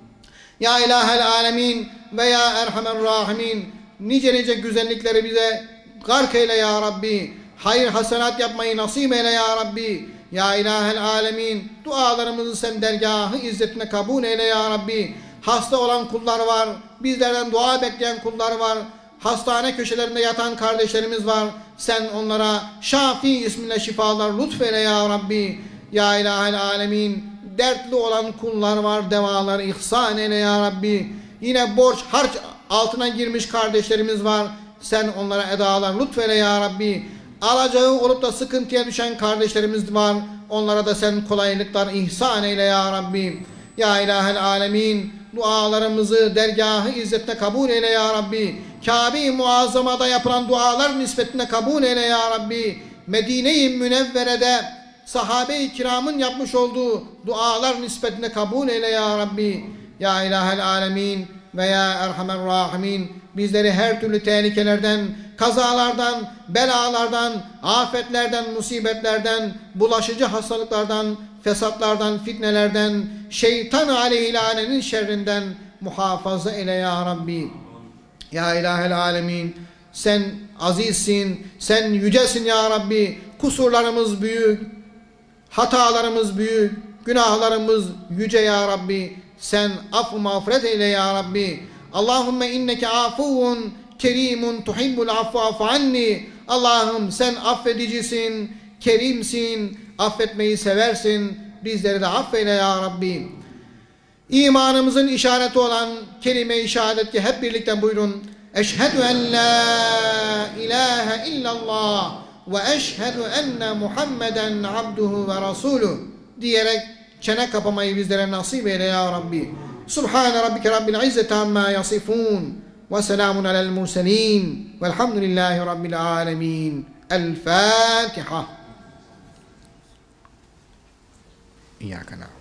Ya ilahel alemin ve ya erhamer rahimin. Nice nice güzellikleri bize gark eyle ya Rabbi. Hayır hasenat yapmayı nasip eyle ya Rabbi. Ya ilahel alemin. Dualarımızı sen dergahı izzetine kabul eyle ya Rabbi. Hasta olan kullar var. Bizlerden dua bekleyen kullar var. Hastane köşelerinde yatan kardeşlerimiz var. Sen onlara Şafi isminle şifalar lütfeyle ya Rabbi. Ya ilahel alemin. Dertli olan kullar var. Devaları ihsan eyle ya Rabbi. Yine borç harç altına girmiş kardeşlerimiz var. Sen onlara edalar lütfeyle ya Rabbi. Alacağı olup da sıkıntıya düşen kardeşlerimiz var. Onlara da sen kolaylıklar ihsan eyle ya Rabbi. Ya ilahel alemin. Dualarımızı dergahı izzetine kabul eyle ya Rabbi. Kabe-i Muazzama'da yapılan dualar nispetine kabul eyle ya Rabbi. Medine-i Münevvere'de sahabe-i kiramın yapmış olduğu dualar nispetine kabul eyle ya Rabbi. Ya ilahel alemin ve ya erhamer rahimin. Bizleri her türlü tehlikelerden, kazalardan, belalardan, afetlerden, musibetlerden, bulaşıcı hastalıklardan, fesatlardan, fitnelerden, şeytan aleyhilanenin şerrinden muhafaza eyle ya Rabbi. Ya ilahel alemin. Sen azizsin, sen yücesin ya Rabbi. Kusurlarımız büyük, hatalarımız büyük, günahlarımız yüce ya Rabbi. Sen affı mağfiret eyle ya Rabbi. Allahümme inneke afuvun kerimun tuhibbul affu anni. Allah'ım sen affedicisin, kerimsin, affetmeyi seversin. Bizleri de affeyle ya Rabbi. İmanımızın işareti olan kelime-i şehadet ki hep birlikte buyurun. Eşhedü en la ilahe illallah ve eşhedü enne Muhammeden abduhu ve rasuluh diyerek çene kapamayı bizlere nasip eyle ya Rabbi. Subhane rabbike rabbil izzeti amma yasifun ve selamun alel murselin velhamdülillahi rabbil alemin. El Fatiha. İyyâke na'budu.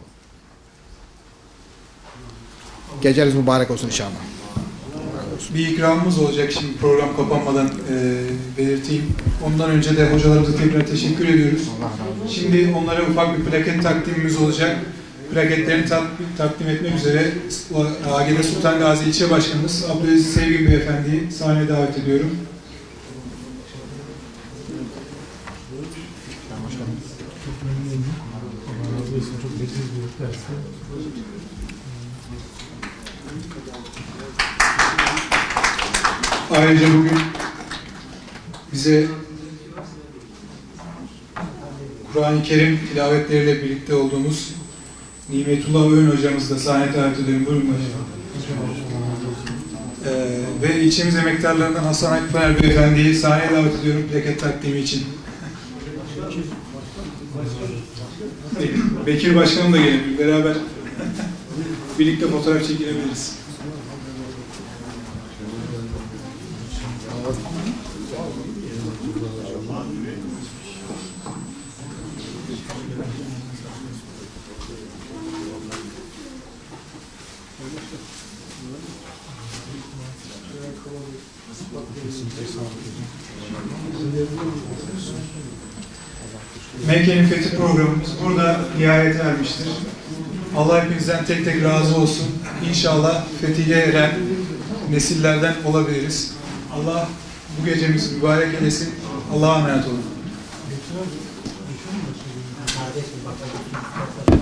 Geceniz mübarek olsun inşallah. Bir ikramımız olacak şimdi program kapanmadan e, belirteyim. Ondan önce de hocalarımıza tekrar teşekkür ediyoruz. Şimdi onlara ufak bir plaket takdimimiz olacak. Plaketlerini tak, takdim etmek üzere A G D Sultan Gazi İlçe Başkanımız Abdülaziz Sevgin Beyefendi'yi sahneye davet ediyorum. Ayrıca bugün bize Kur'an-ı Kerim tilavetleriyle birlikte olduğumuz Nimetullah Öğün hocamızı da sahneye davet ediyorum. Buyurun hocam. Ee, ve ilçemiz emektarlarından Hasan Akpınar Beyefendi'yi sahneye davet ediyorum plaket takdimi için. Bekir Başkanım da gelebilir. Beraber birlikte fotoğraf çekilebiliriz. Mekke'nin Fethi programımız burada nihayete ermiştir. Allah hepinizden tek tek razı olsun. İnşallah fethiye eren nesillerden olabiliriz. Allah bu gecemizi mübarek eylesin. Allah'a emanet olun.